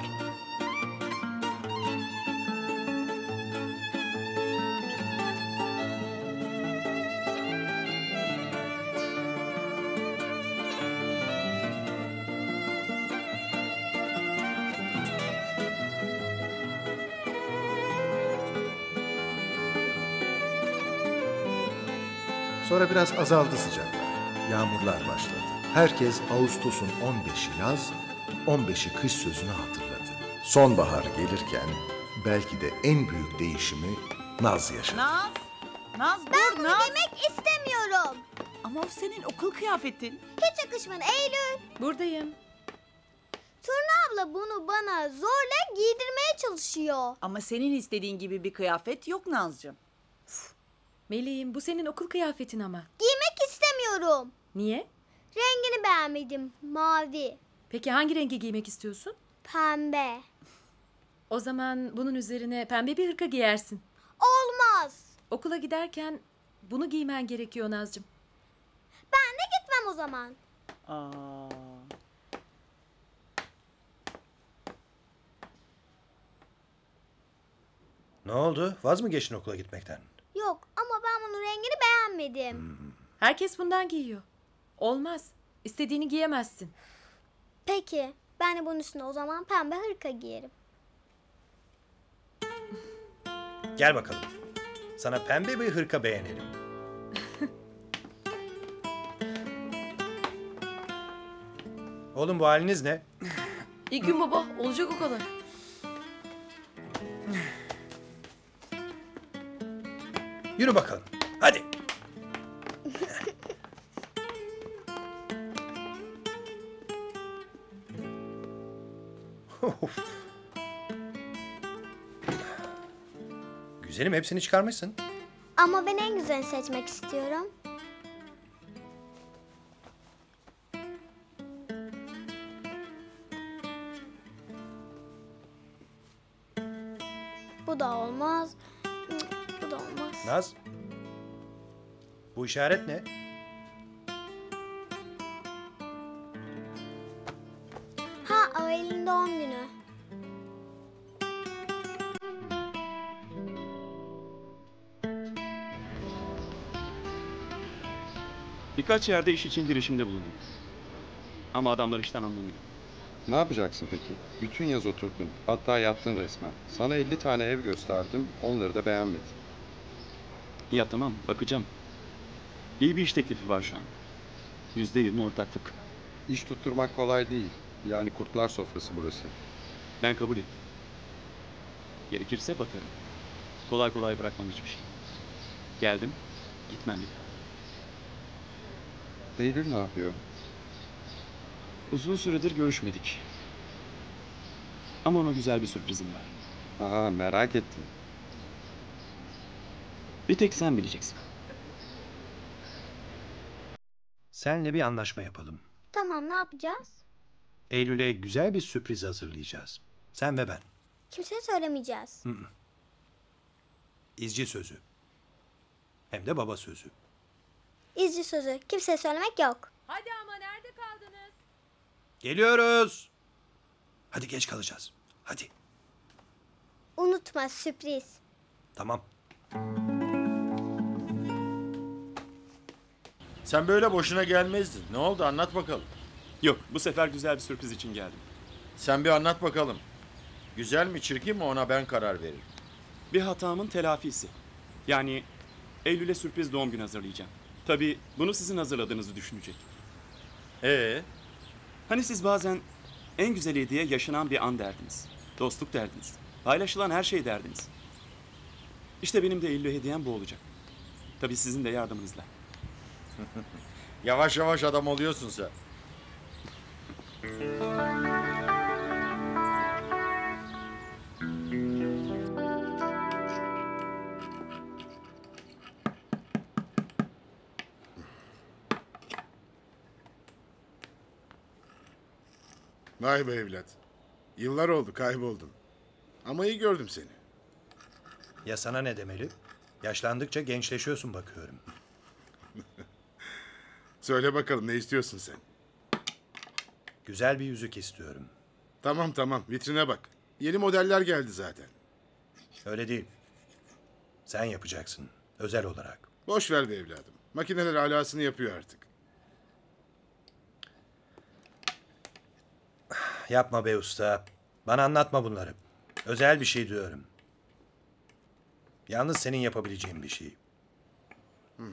Sonra biraz azaldı sıcaklar. Yağmurlar başladı. Herkes Ağustos'un on beşi yaz, on beşi kış sözünü hatırladı. Sonbahar gelirken belki de en büyük değişimi Naz yaşadı. Naz, Naz Ben dur bunu Naz. giymek istemiyorum. Ama o senin okul kıyafetin. Hiç yakışmadı Eylül. Buradayım. Turna abla bunu bana zorla giydirmeye çalışıyor. Ama senin istediğin gibi bir kıyafet yok Nazcığım. Meleğim, bu senin okul kıyafetin ama. Giymek istemiyorum. Niye? Rengini beğenmedim. Mavi. Peki hangi rengi giymek istiyorsun? Pembe. O zaman bunun üzerine pembe bir hırka giyersin. Olmaz. Okula giderken bunu giymen gerekiyor Nazcığım. Ben de gitmem o zaman. Aa. Ne oldu? Vaz mı geçtin okula gitmekten? Yok ama ben bunun rengini beğenmedim. Herkes bundan giyiyor. Olmaz. İstediğini giyemezsin. Peki. Ben de bunun üstüne o zaman pembe hırka giyerim. Gel bakalım. Sana pembe bir hırka beğenelim. Oğlum bu haliniz ne? İlk gün baba. Olacak o kadar. Yürü bakalım. Hadi. Güzelim, hepsini çıkarmışsın. Ama ben en güzelini seçmek istiyorum. Bu da olmaz. Bu da olmaz. Naz. Bu işaret ne? Ha, Ail'in doğum günü. Birkaç yerde iş için girişimde bulundum. Ama adamlar işten anlamıyor. Ne yapacaksın peki? Bütün yaz oturdun. Hatta yattın resmen. Sana elli tane ev gösterdim. Onları da beğenmedin. Ya tamam, bakacağım. İyi bir iş teklifi var şu an. Yüzde yirmi ortaklık. İş tutturmak kolay değil. Yani kurtlar sofrası burası. Ben kabul ettim. Gerekirse bakarım. Kolay kolay bırakmam hiçbir şey. Geldim, gitmem bir daha. Eylül ne yapıyor? Uzun süredir görüşmedik. Ama ona güzel bir sürprizim var. Aa, merak ettim. Bir tek sen bileceksin. Seninle bir anlaşma yapalım. Tamam, ne yapacağız? Eylül'e güzel bir sürpriz hazırlayacağız. Sen ve ben. Kimseye söylemeyeceğiz. Hı hı. İzci sözü. Hem de baba sözü. İzci sözü. Kimseye söylemek yok. Hadi ama nerede kaldınız? Geliyoruz. Hadi geç kalacağız. Hadi. Unutma, sürpriz. Tamam. Sen böyle boşuna gelmezdin. Ne oldu, anlat bakalım. Yok, bu sefer güzel bir sürpriz için geldim. Sen bir anlat bakalım. Güzel mi çirkin mi ona ben karar veririm. Bir hatamın telafisi. Yani Eylül'e sürpriz doğum günü hazırlayacağım. Tabii bunu sizin hazırladığınızı düşünecek. Ee? Hani siz bazen en güzel hediye yaşanan bir an derdiniz. Dostluk derdiniz. Paylaşılan her şey derdiniz. İşte benim de Eylül'e hediyem bu olacak. Tabii sizin de yardımınızla. Yavaş yavaş adam oluyorsun sen. Vay be evlat. Yıllar oldu kayboldun. Ama iyi gördüm seni. Ya sana ne demeli? Yaşlandıkça gençleşiyorsun bakıyorum. Söyle bakalım ne istiyorsun sen? Güzel bir yüzük istiyorum. Tamam tamam vitrine bak. Yeni modeller geldi zaten. Öyle değil. Sen yapacaksın. Özel olarak. Boş ver be evladım. Makineler alasını yapıyor artık. Yapma be usta. Bana anlatma bunları. Özel bir şey diyorum. Yalnız senin yapabileceğin bir şey. Hmm.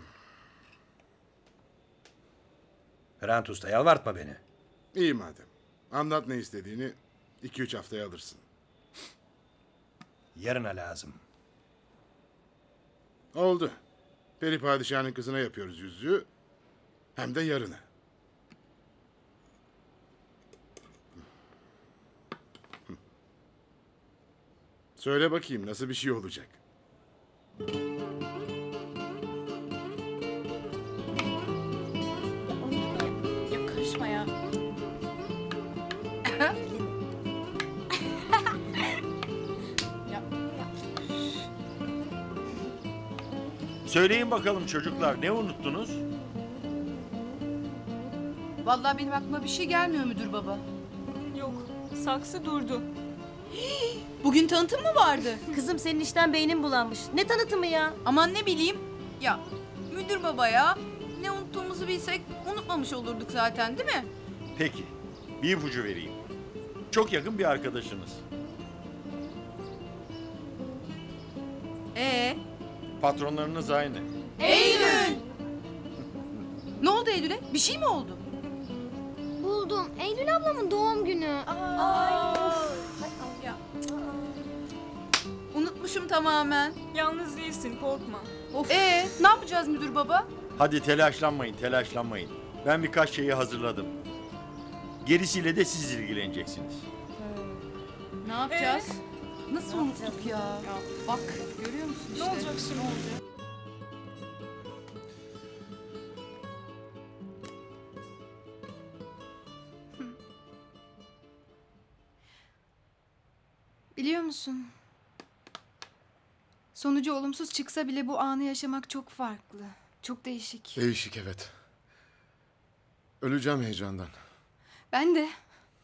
Hrant Usta yalvartma beni. İyi madem. Anlat ne istediğini. iki üç haftaya alırsın. Yarına lazım. Oldu. Peri Padişah'ın kızına yapıyoruz yüzüğü. Hem de yarına. Söyle bakayım nasıl bir şey olacak? Ya karışma ya. Söyleyin bakalım çocuklar, ne unuttunuz? Vallahi benim aklıma bir şey gelmiyor müdür baba. Yok, saksı durdu. Bugün tanıtım mı vardı? Kızım senin işten beynin bulanmış. Ne tanıtımı ya? Aman ne bileyim. Ya müdür baba ya. Ne unuttuğumuzu bilsek unutmamış olurduk zaten değil mi? Peki, bir ipucu vereyim. Çok yakın bir arkadaşınız. Ee? Patronlarınız aynı. Eylül! Ne oldu Eylül'e? Bir şey mi oldu? Buldum. Eylül ablamın doğum günü. Ay. Ya. Unutmuşum tamamen. Yalnız değilsin, korkma. Of. Ee, ne yapacağız müdür baba? Hadi telaşlanmayın, telaşlanmayın. Ben birkaç şeyi hazırladım. Gerisiyle de siz ilgileneceksiniz. Ne yapacağız? Nasıl unuttuk ya? ya? Bak, görüyor musun işte? Ne olacak şimdi? Ne olacak? Biliyor musun? Sonucu olumsuz çıksa bile bu anı yaşamak çok farklı. Çok değişik. Değişik evet. Öleceğim heyecandan. Ben de.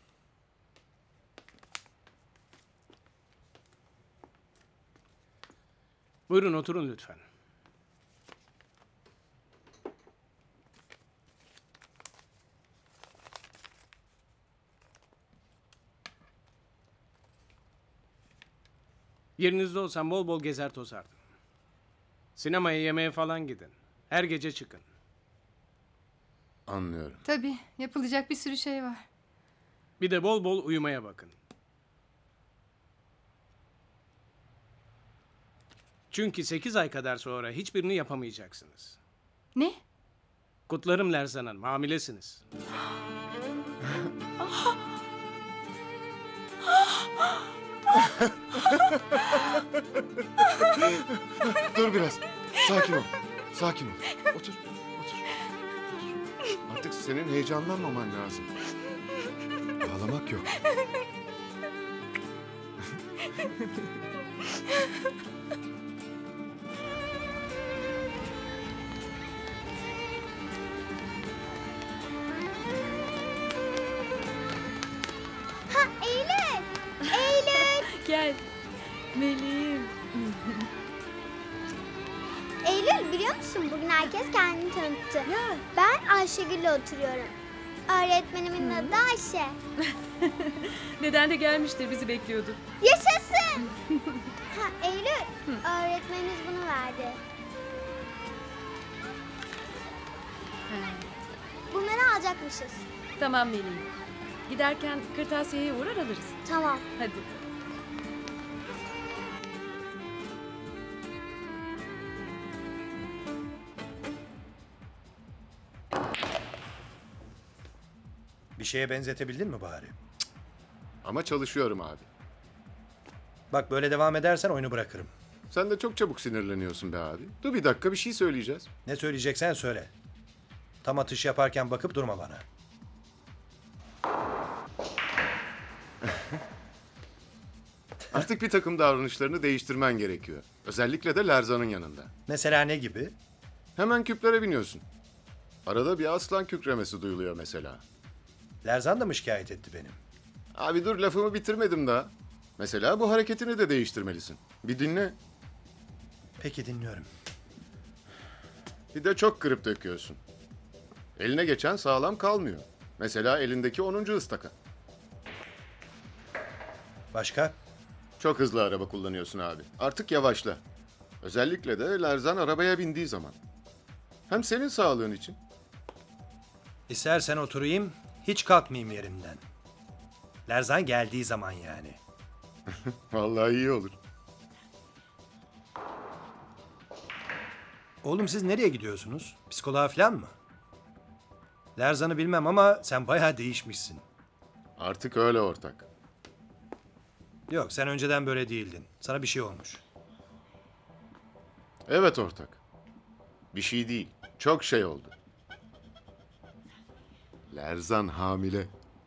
Buyurun oturun lütfen. Yerinizde olsam bol bol gezer tozardım. Sinemaya, yemeğe falan gidin. Her gece çıkın. Anlıyorum. Tabii yapılacak bir sürü şey var. Bir de bol bol uyumaya bakın. Çünkü sekiz ay kadar sonra hiçbirini yapamayacaksınız. Ne? Kutlarım Lerzan Hanım, hamilesiniz. Dur biraz. Sakin ol. Sakin ol. Otur. Otur. Artık senin heyecanlanmaman lazım. Ağlamak yok. Ha Eylül! Eylül! Gel. Meleğim. Eylül biliyor musun bugün herkes kendini tanıttı. Ben Ayşegül'le oturuyorum. Öğretmenimin adı Ayşe. Deden de gelmiştir, bizi bekliyordu. Yaşasın! Ha Eylül, öğretmenimiz bunu verdi. Bunları alacakmışız. Tamam Meleğim. Giderken kırtasiyeye uğrar alırız. Tamam. Hadi. Bir şeye benzetebildin mi bari? Ama çalışıyorum abi. Bak böyle devam edersen oyunu bırakırım. Sen de çok çabuk sinirleniyorsun be abi. Dur bir dakika bir şey söyleyeceğiz. Ne söyleyeceksen söyle. Tam atış yaparken bakıp durma bana. Artık bir takım davranışlarını değiştirmen gerekiyor. Özellikle de Lerzan'ın yanında. Mesela ne gibi? Hemen küplere biniyorsun. Arada bir aslan kükremesi duyuluyor mesela. Lerzan da mı şikayet etti benim? Abi dur, lafımı bitirmedim daha. Mesela bu hareketini de değiştirmelisin. Bir dinle. Peki, dinliyorum. Bir de çok kırıp döküyorsun. Eline geçen sağlam kalmıyor. Mesela elindeki onuncu ıstaka. Başka? Çok hızlı araba kullanıyorsun abi. Artık yavaşla. Özellikle de Lerzan arabaya bindiği zaman. Hem senin sağlığın için. İstersen oturayım, hiç kalkmayayım yerimden. Lerzan geldiği zaman yani. Vallahi iyi olur. Oğlum siz nereye gidiyorsunuz? Psikoloğa falan mı? Lerzan'ı bilmem ama sen bayağı değişmişsin. Artık öyle ortak. Yok, sen önceden böyle değildin. Sana bir şey olmuş. Evet ortak. Bir şey değil. Çok şey oldu. Lerzan hamile.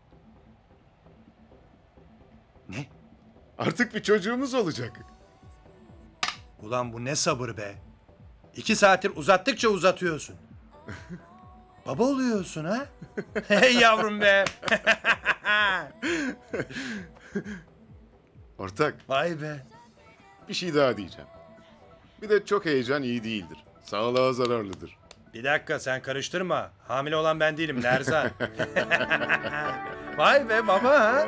Ne? Artık bir çocuğumuz olacak. Ulan bu ne sabır be. İki saattir uzattıkça uzatıyorsun. Baba oluyorsun ha? Hey yavrum be. Ortak. Vay be. Bir şey daha diyeceğim. Bir de çok heyecan iyi değildir. Sağlığa zararlıdır. Bir dakika, sen karıştırma. Hamile olan ben değilim Lerzan. Vay be baba ha.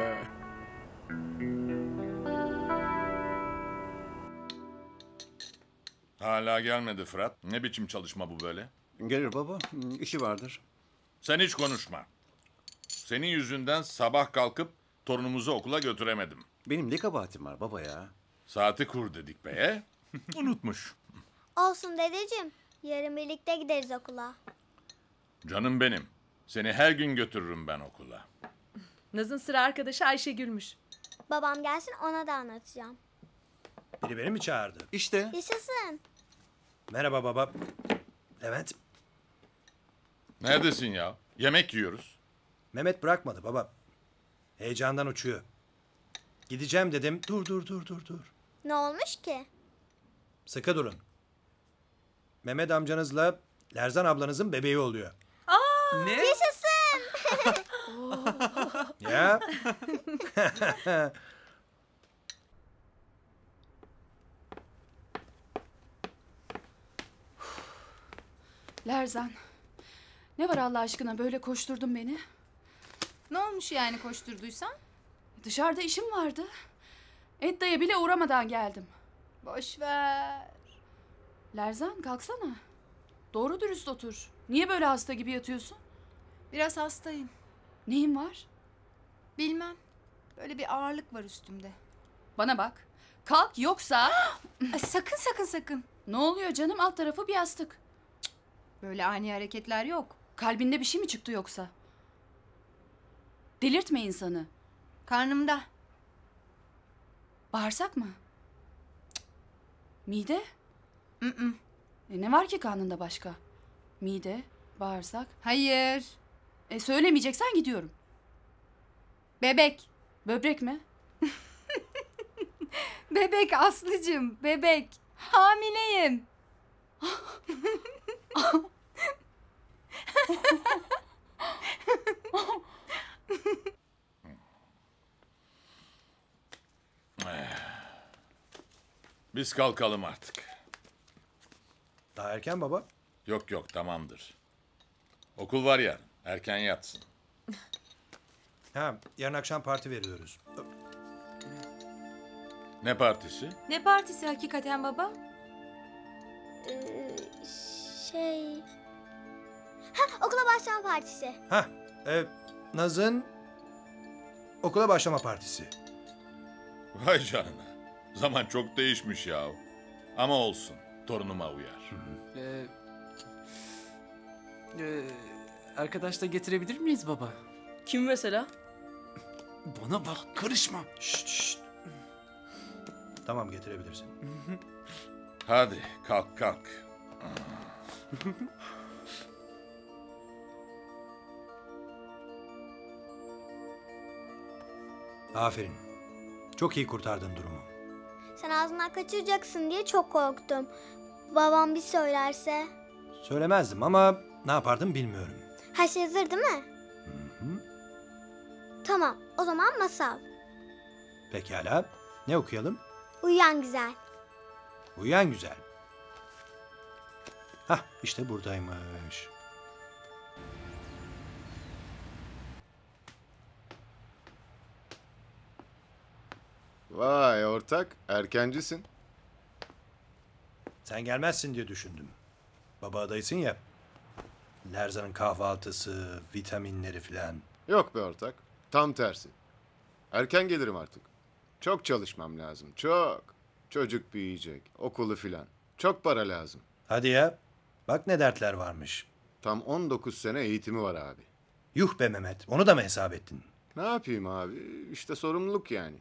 Hala gelmedi Fırat. Ne biçim çalışma bu böyle? Gelir baba, işi vardır. Sen hiç konuşma. Senin yüzünden sabah kalkıp torunumuzu okula götüremedim. Benim ne kabahatim var baba ya? Saati kur dedik beye. Unutmuş. Olsun dedeciğim. Yarın birlikte gideriz okula. Canım benim. Seni her gün götürürüm ben okula. Naz'ın sıra arkadaşı Ayşegül'müş. Babam gelsin, ona da anlatacağım. Biri beni mi çağırdı? İşte. Yaşasın. Merhaba baba. Levent. Neredesin ya? Yemek yiyoruz. Mehmet bırakmadı baba. Heyecandan uçuyor. Gideceğim dedim. Dur dur dur dur dur. Ne olmuş ki? Sıkı durun. Mehmet amcanızla Lerzan ablanızın bebeği oluyor. Aa, ne? Yaşasın. Ya. Lerzan. Ne var Allah aşkına, böyle koşturdun beni? Ne olmuş yani koşturduysan? Dışarıda işim vardı. Edda'ya bile uğramadan geldim. Boş ver. Lerzan kalksana. Doğru dürüst otur. Niye böyle hasta gibi yatıyorsun? Biraz hastayım. Neyin var? Bilmem. Böyle bir ağırlık var üstümde. Bana bak. Kalk yoksa... Ay, sakın sakın sakın. Ne oluyor canım? Alt tarafı bir yastık. Böyle ani hareketler yok. Kalbinde bir şey mi çıktı yoksa? Delirtme insanı. Karnımda. Bağırsak mı? Cık. Mide? Mm-mm. E ne var ki karnında başka? Mide, bağırsak. Hayır. E söylemeyeceksen gidiyorum. Bebek. Böbrek mi? Bebek Aslıcığım, bebek. Hamileyim. Biz kalkalım artık. Daha erken baba. Yok yok, tamamdır. Okul var yarın. Erken yatsın. Ha, yarın akşam parti veriyoruz. Ne partisi? Ne partisi hakikaten baba? Ee, şey... Ha, okula başlama partisi. Ha, e, Naz'ın okula başlama partisi. Vay canına. Zaman çok değişmiş ya. Ama olsun. Torunuma uyar. Ee, e, arkadaş da getirebilir miyiz baba? Kim mesela? Bana bak, karışma. Şşt, şşt. Tamam, getirebilirsin. Hadi kalk kalk. Aferin. Çok iyi kurtardın durumu. Sen ağzından kaçıracaksın diye çok korktum. Babam bir söylerse. Söylemezdim ama ne yapardım bilmiyorum. Her şey hazır değil mi? Hı hı. Tamam, o zaman masal. Pekala. Ne okuyalım? Uyuyan güzel. Uyuyan güzel. Hah, işte buradaymış. Vay ortak, erkencisin. Sen gelmezsin diye düşündüm. Baba adayısın ya. Lerzan'ın kahvaltısı, vitaminleri filan. Yok be ortak, tam tersi. Erken gelirim artık. Çok çalışmam lazım, çok. Çocuk büyüyecek, okulu filan. Çok para lazım. Hadi ya, bak ne dertler varmış. Tam on dokuz sene eğitimi var abi. Yuh be Mehmet, onu da mı hesap ettin? Ne yapayım abi, işte sorumluluk yani.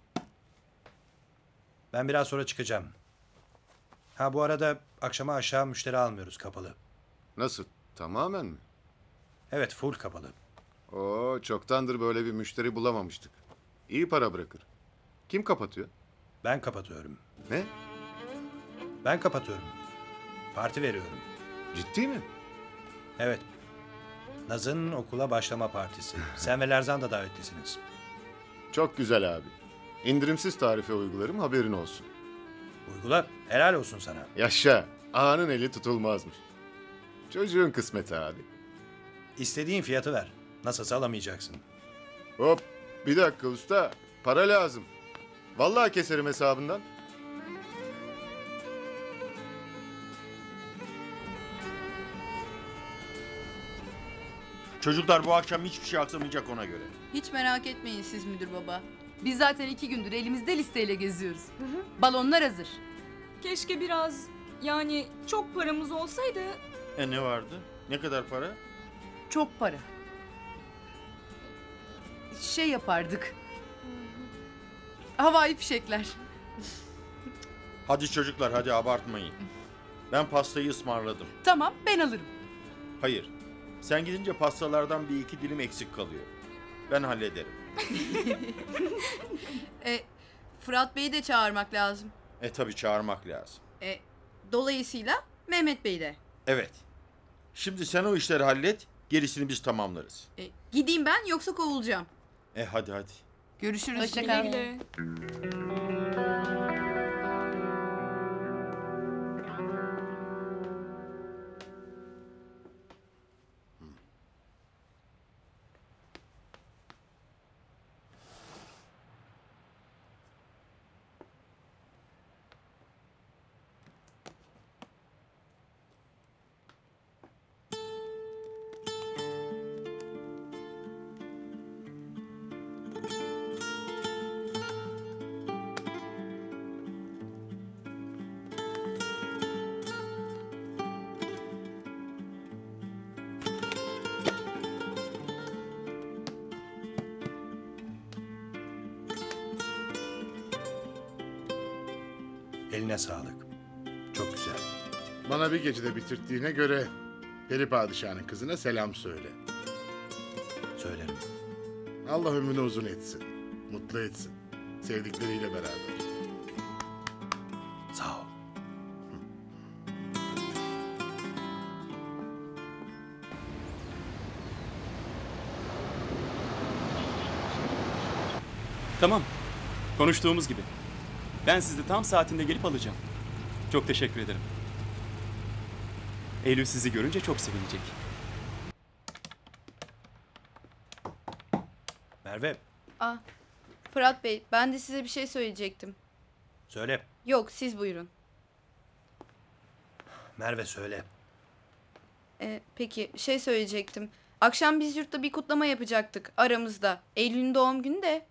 Ben biraz sonra çıkacağım. Ha bu arada akşama aşağı müşteri almıyoruz, kapalı. Nasıl, tamamen mi? Evet, full kapalı. Oo, çoktandır böyle bir müşteri bulamamıştık. İyi para bırakır. Kim kapatıyor? Ben kapatıyorum. Ne? Ben kapatıyorum. Parti veriyorum. Ciddi mi? Evet. Naz'ın okula başlama partisi. Sen ve Lerzan da davetlisiniz. Çok güzel abi. İndirimsiz tarife uygularım, haberin olsun. Uygula, helal olsun sana. Yaşa, ağanın eli tutulmazmış. Çocuğun kısmeti abi. İstediğin fiyatı ver. Nasılsa alamayacaksın. Hop, bir dakika usta. Para lazım. Vallahi keserim hesabından. Çocuklar bu akşam hiçbir şey aksamayacak ona göre. Hiç merak etmeyin siz müdür baba. Biz zaten iki gündür elimizde listeyle geziyoruz. Balonlar hazır. Keşke biraz, yani çok paramız olsaydı. E ne vardı? Ne kadar para? Çok para. Şey yapardık. Havai fişekler. Hadi çocuklar hadi abartmayın. Ben pastayı ısmarladım. Tamam, ben alırım. Hayır. Sen gidince pastalardan bir iki dilim eksik kalıyor. Ben hallederim. e, Fırat Bey'i de çağırmak lazım. E tabii çağırmak lazım. E, dolayısıyla Mehmet Bey de. Evet. Şimdi sen o işleri hallet, gerisini biz tamamlarız. E, gideyim ben yoksa kovulacağım. E hadi hadi. Görüşürüz. Hoşça kal. Eline sağlık. Çok güzel. Bana bir gecede bitirttiğine göre Peri Padişah'ın kızına selam söyle. Söylerim. Allah ömrünü uzun etsin. Mutlu etsin. Sevdikleriyle beraber. Sağ ol. Tamam. Konuştuğumuz gibi. Ben sizi tam saatinde gelip alacağım. Çok teşekkür ederim. Eylül sizi görünce çok sevinecek. Merve, Ah, Fırat Bey, ben de size bir şey söyleyecektim. söyle. Yok, siz buyurun. Merve söyle. E, peki, şey söyleyecektim. Akşam biz yurtta bir kutlama yapacaktık aramızda. Eylül'ün doğum günü de.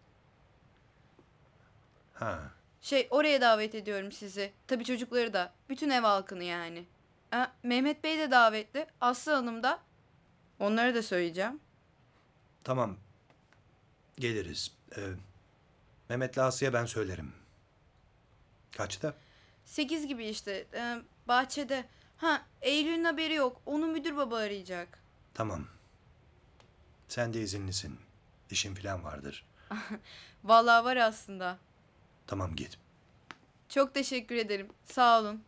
Ha. Şey, oraya davet ediyorum sizi. Tabii çocukları da. Bütün ev halkını yani. Ha, Mehmet Bey de davetli. Aslı Hanım da. Onlara da söyleyeceğim. Tamam. Geliriz. Ee, Mehmet'le Aslı'ya ben söylerim. Kaçta? Sekiz gibi işte. Ee, bahçede. Ha, Eylül'ün haberi yok. Onu müdür baba arayacak. Tamam. Sen de izinlisin. İşin falan vardır. Vallahi var aslında. Tamam git. Çok teşekkür ederim. Sağ olun.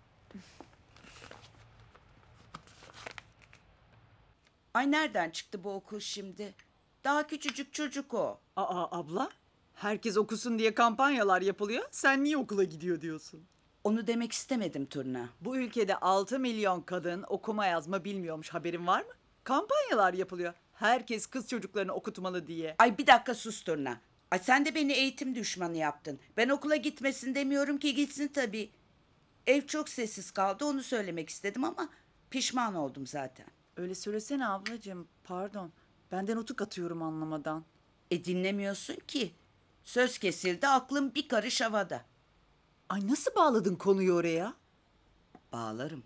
Ay nereden çıktı bu okul şimdi? Daha küçücük çocuk o. Aa abla, herkes okusun diye kampanyalar yapılıyor. Sen niye okula gidiyor diyorsun? Onu demek istemedim Turna. Bu ülkede altı milyon kadın okuma yazma bilmiyormuş, haberin var mı? Kampanyalar yapılıyor. Herkes kız çocuklarını okutmalı diye. Ay bir dakika sus Turna. Ay sen de beni eğitim düşmanı yaptın. Ben okula gitmesin demiyorum ki, gitsin tabii. Ev çok sessiz kaldı, onu söylemek istedim ama pişman oldum zaten. Öyle söylesene ablacığım, pardon. Benden utuk atıyorum anlamadan. E dinlemiyorsun ki. Söz kesildi, aklım bir karış havada. Ay nasıl bağladın konuyu oraya? Bağlarım.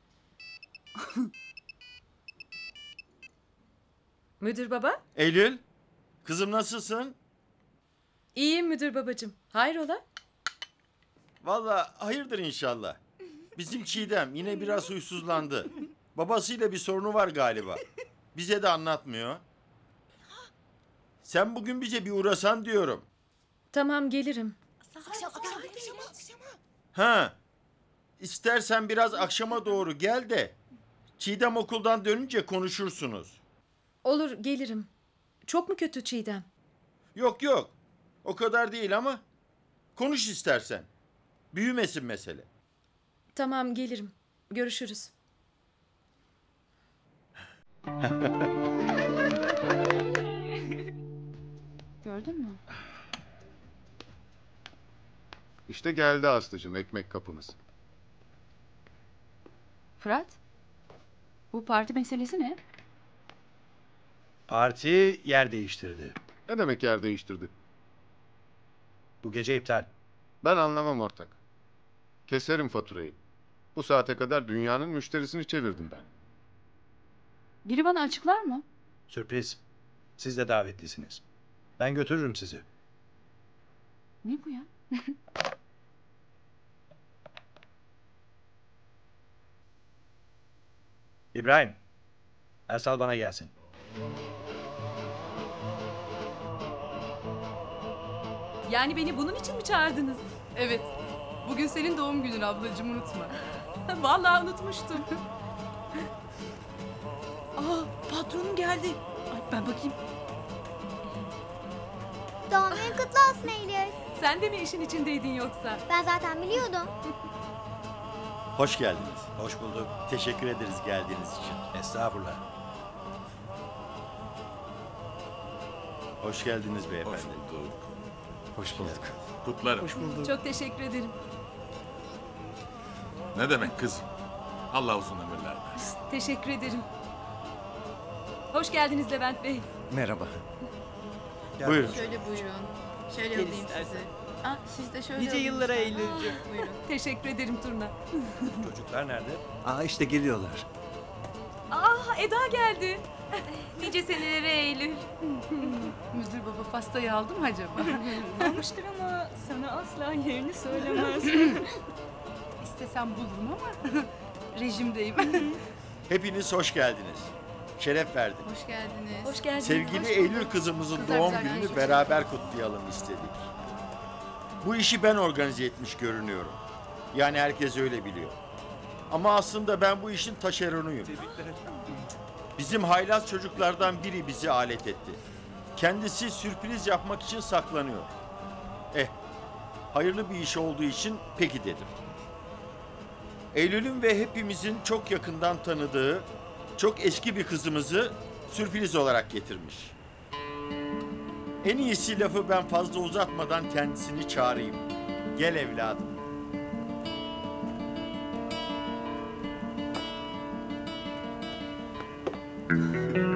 Müdür baba? Eylül, kızım nasılsın? İyiyim müdür babacığım. Hayrola? Vallahi hayırdır inşallah. Bizim Çiğdem yine biraz huysuzlandı. Babasıyla bir sorunu var galiba. Bize de anlatmıyor. Sen bugün bize bir uğrasan diyorum. Tamam gelirim. Akşam, akşam, Ha. İstersen biraz akşama doğru gel de Çiğdem okuldan dönünce konuşursunuz. Olur gelirim. Çok mu kötü Çiğdem? Yok yok. O kadar değil ama konuş istersen. Büyümesin mesele. Tamam gelirim. Görüşürüz. Gördün mü? İşte geldi Aslı'cığım ekmek kapımız. Fırat, bu parti meselesi ne? Parti yer değiştirdi. Ne demek yer değiştirdi? Bu gece iptal. Ben anlamam ortak. Keserim faturayı. Bu saate kadar dünyanın müşterisini çevirdim ben. Biri bana açıklar mı? Sürpriz. Siz de davetlisiniz. Ben götürürüm sizi. Ne bu ya? İbrahim, Ersal bana gelsin. Yani beni bunun için mi çağırdınız? Evet. Bugün senin doğum günün ablacığım, unutma. Vallahi unutmuştum. Aa, patronum geldi. Ay, ben bakayım. Doğum günün kutlu olsun Eylül. Sen de mi işin içindeydin yoksa? Ben zaten biliyordum. Hoş geldiniz. Hoş bulduk. Teşekkür ederiz geldiğiniz için. Estağfurullah. Hoş geldiniz beyefendi. Hoş bulduk. Hoş bulduk. Kutlarım. Hoş bulduk. Çok teşekkür ederim. Ne demek kızım? Allah uzun ömürler versin. Teşekkür ederim. Hoş geldiniz Levent Bey. Merhaba. Buyurun. Şöyle buyurun. Şöyle Gel alayım istersen. sizi. Ah, siz de şöyle Nice alın yıllara lütfen. Eylül'cüğüm. Buyurun. Teşekkür ederim Turna. Çocuklar nerede? Aa işte geliyorlar. Aa, Eda geldi. Nice senelere Eylül. Müdür baba pastayı aldı mı acaba? Almıştır ama sana asla yerini söylemez. İstesem bulurum ama rejimdeyim. Hepiniz hoş geldiniz. Şeref verdiniz. Hoş geldiniz. Hoş geldin. Sevgili Hoş Eylül bulduk. kızımızın Kızlar doğum güzel gününü konuşuyor. beraber kutlayalım istedik. Bu işi ben organize etmiş görünüyorum. Yani herkes öyle biliyor. Ama aslında ben bu işin taşeronuyum. Bizim haylaz çocuklardan biri bizi alet etti. Kendisi sürpriz yapmak için saklanıyor. Eh, hayırlı bir iş olduğu için peki dedim. Eylül'ün ve hepimizin çok yakından tanıdığı çok eski bir kızımızı sürpriz olarak getirmiş. En iyisi lafı ben fazla uzatmadan kendisini çağırayım. Gel evladım. Müzik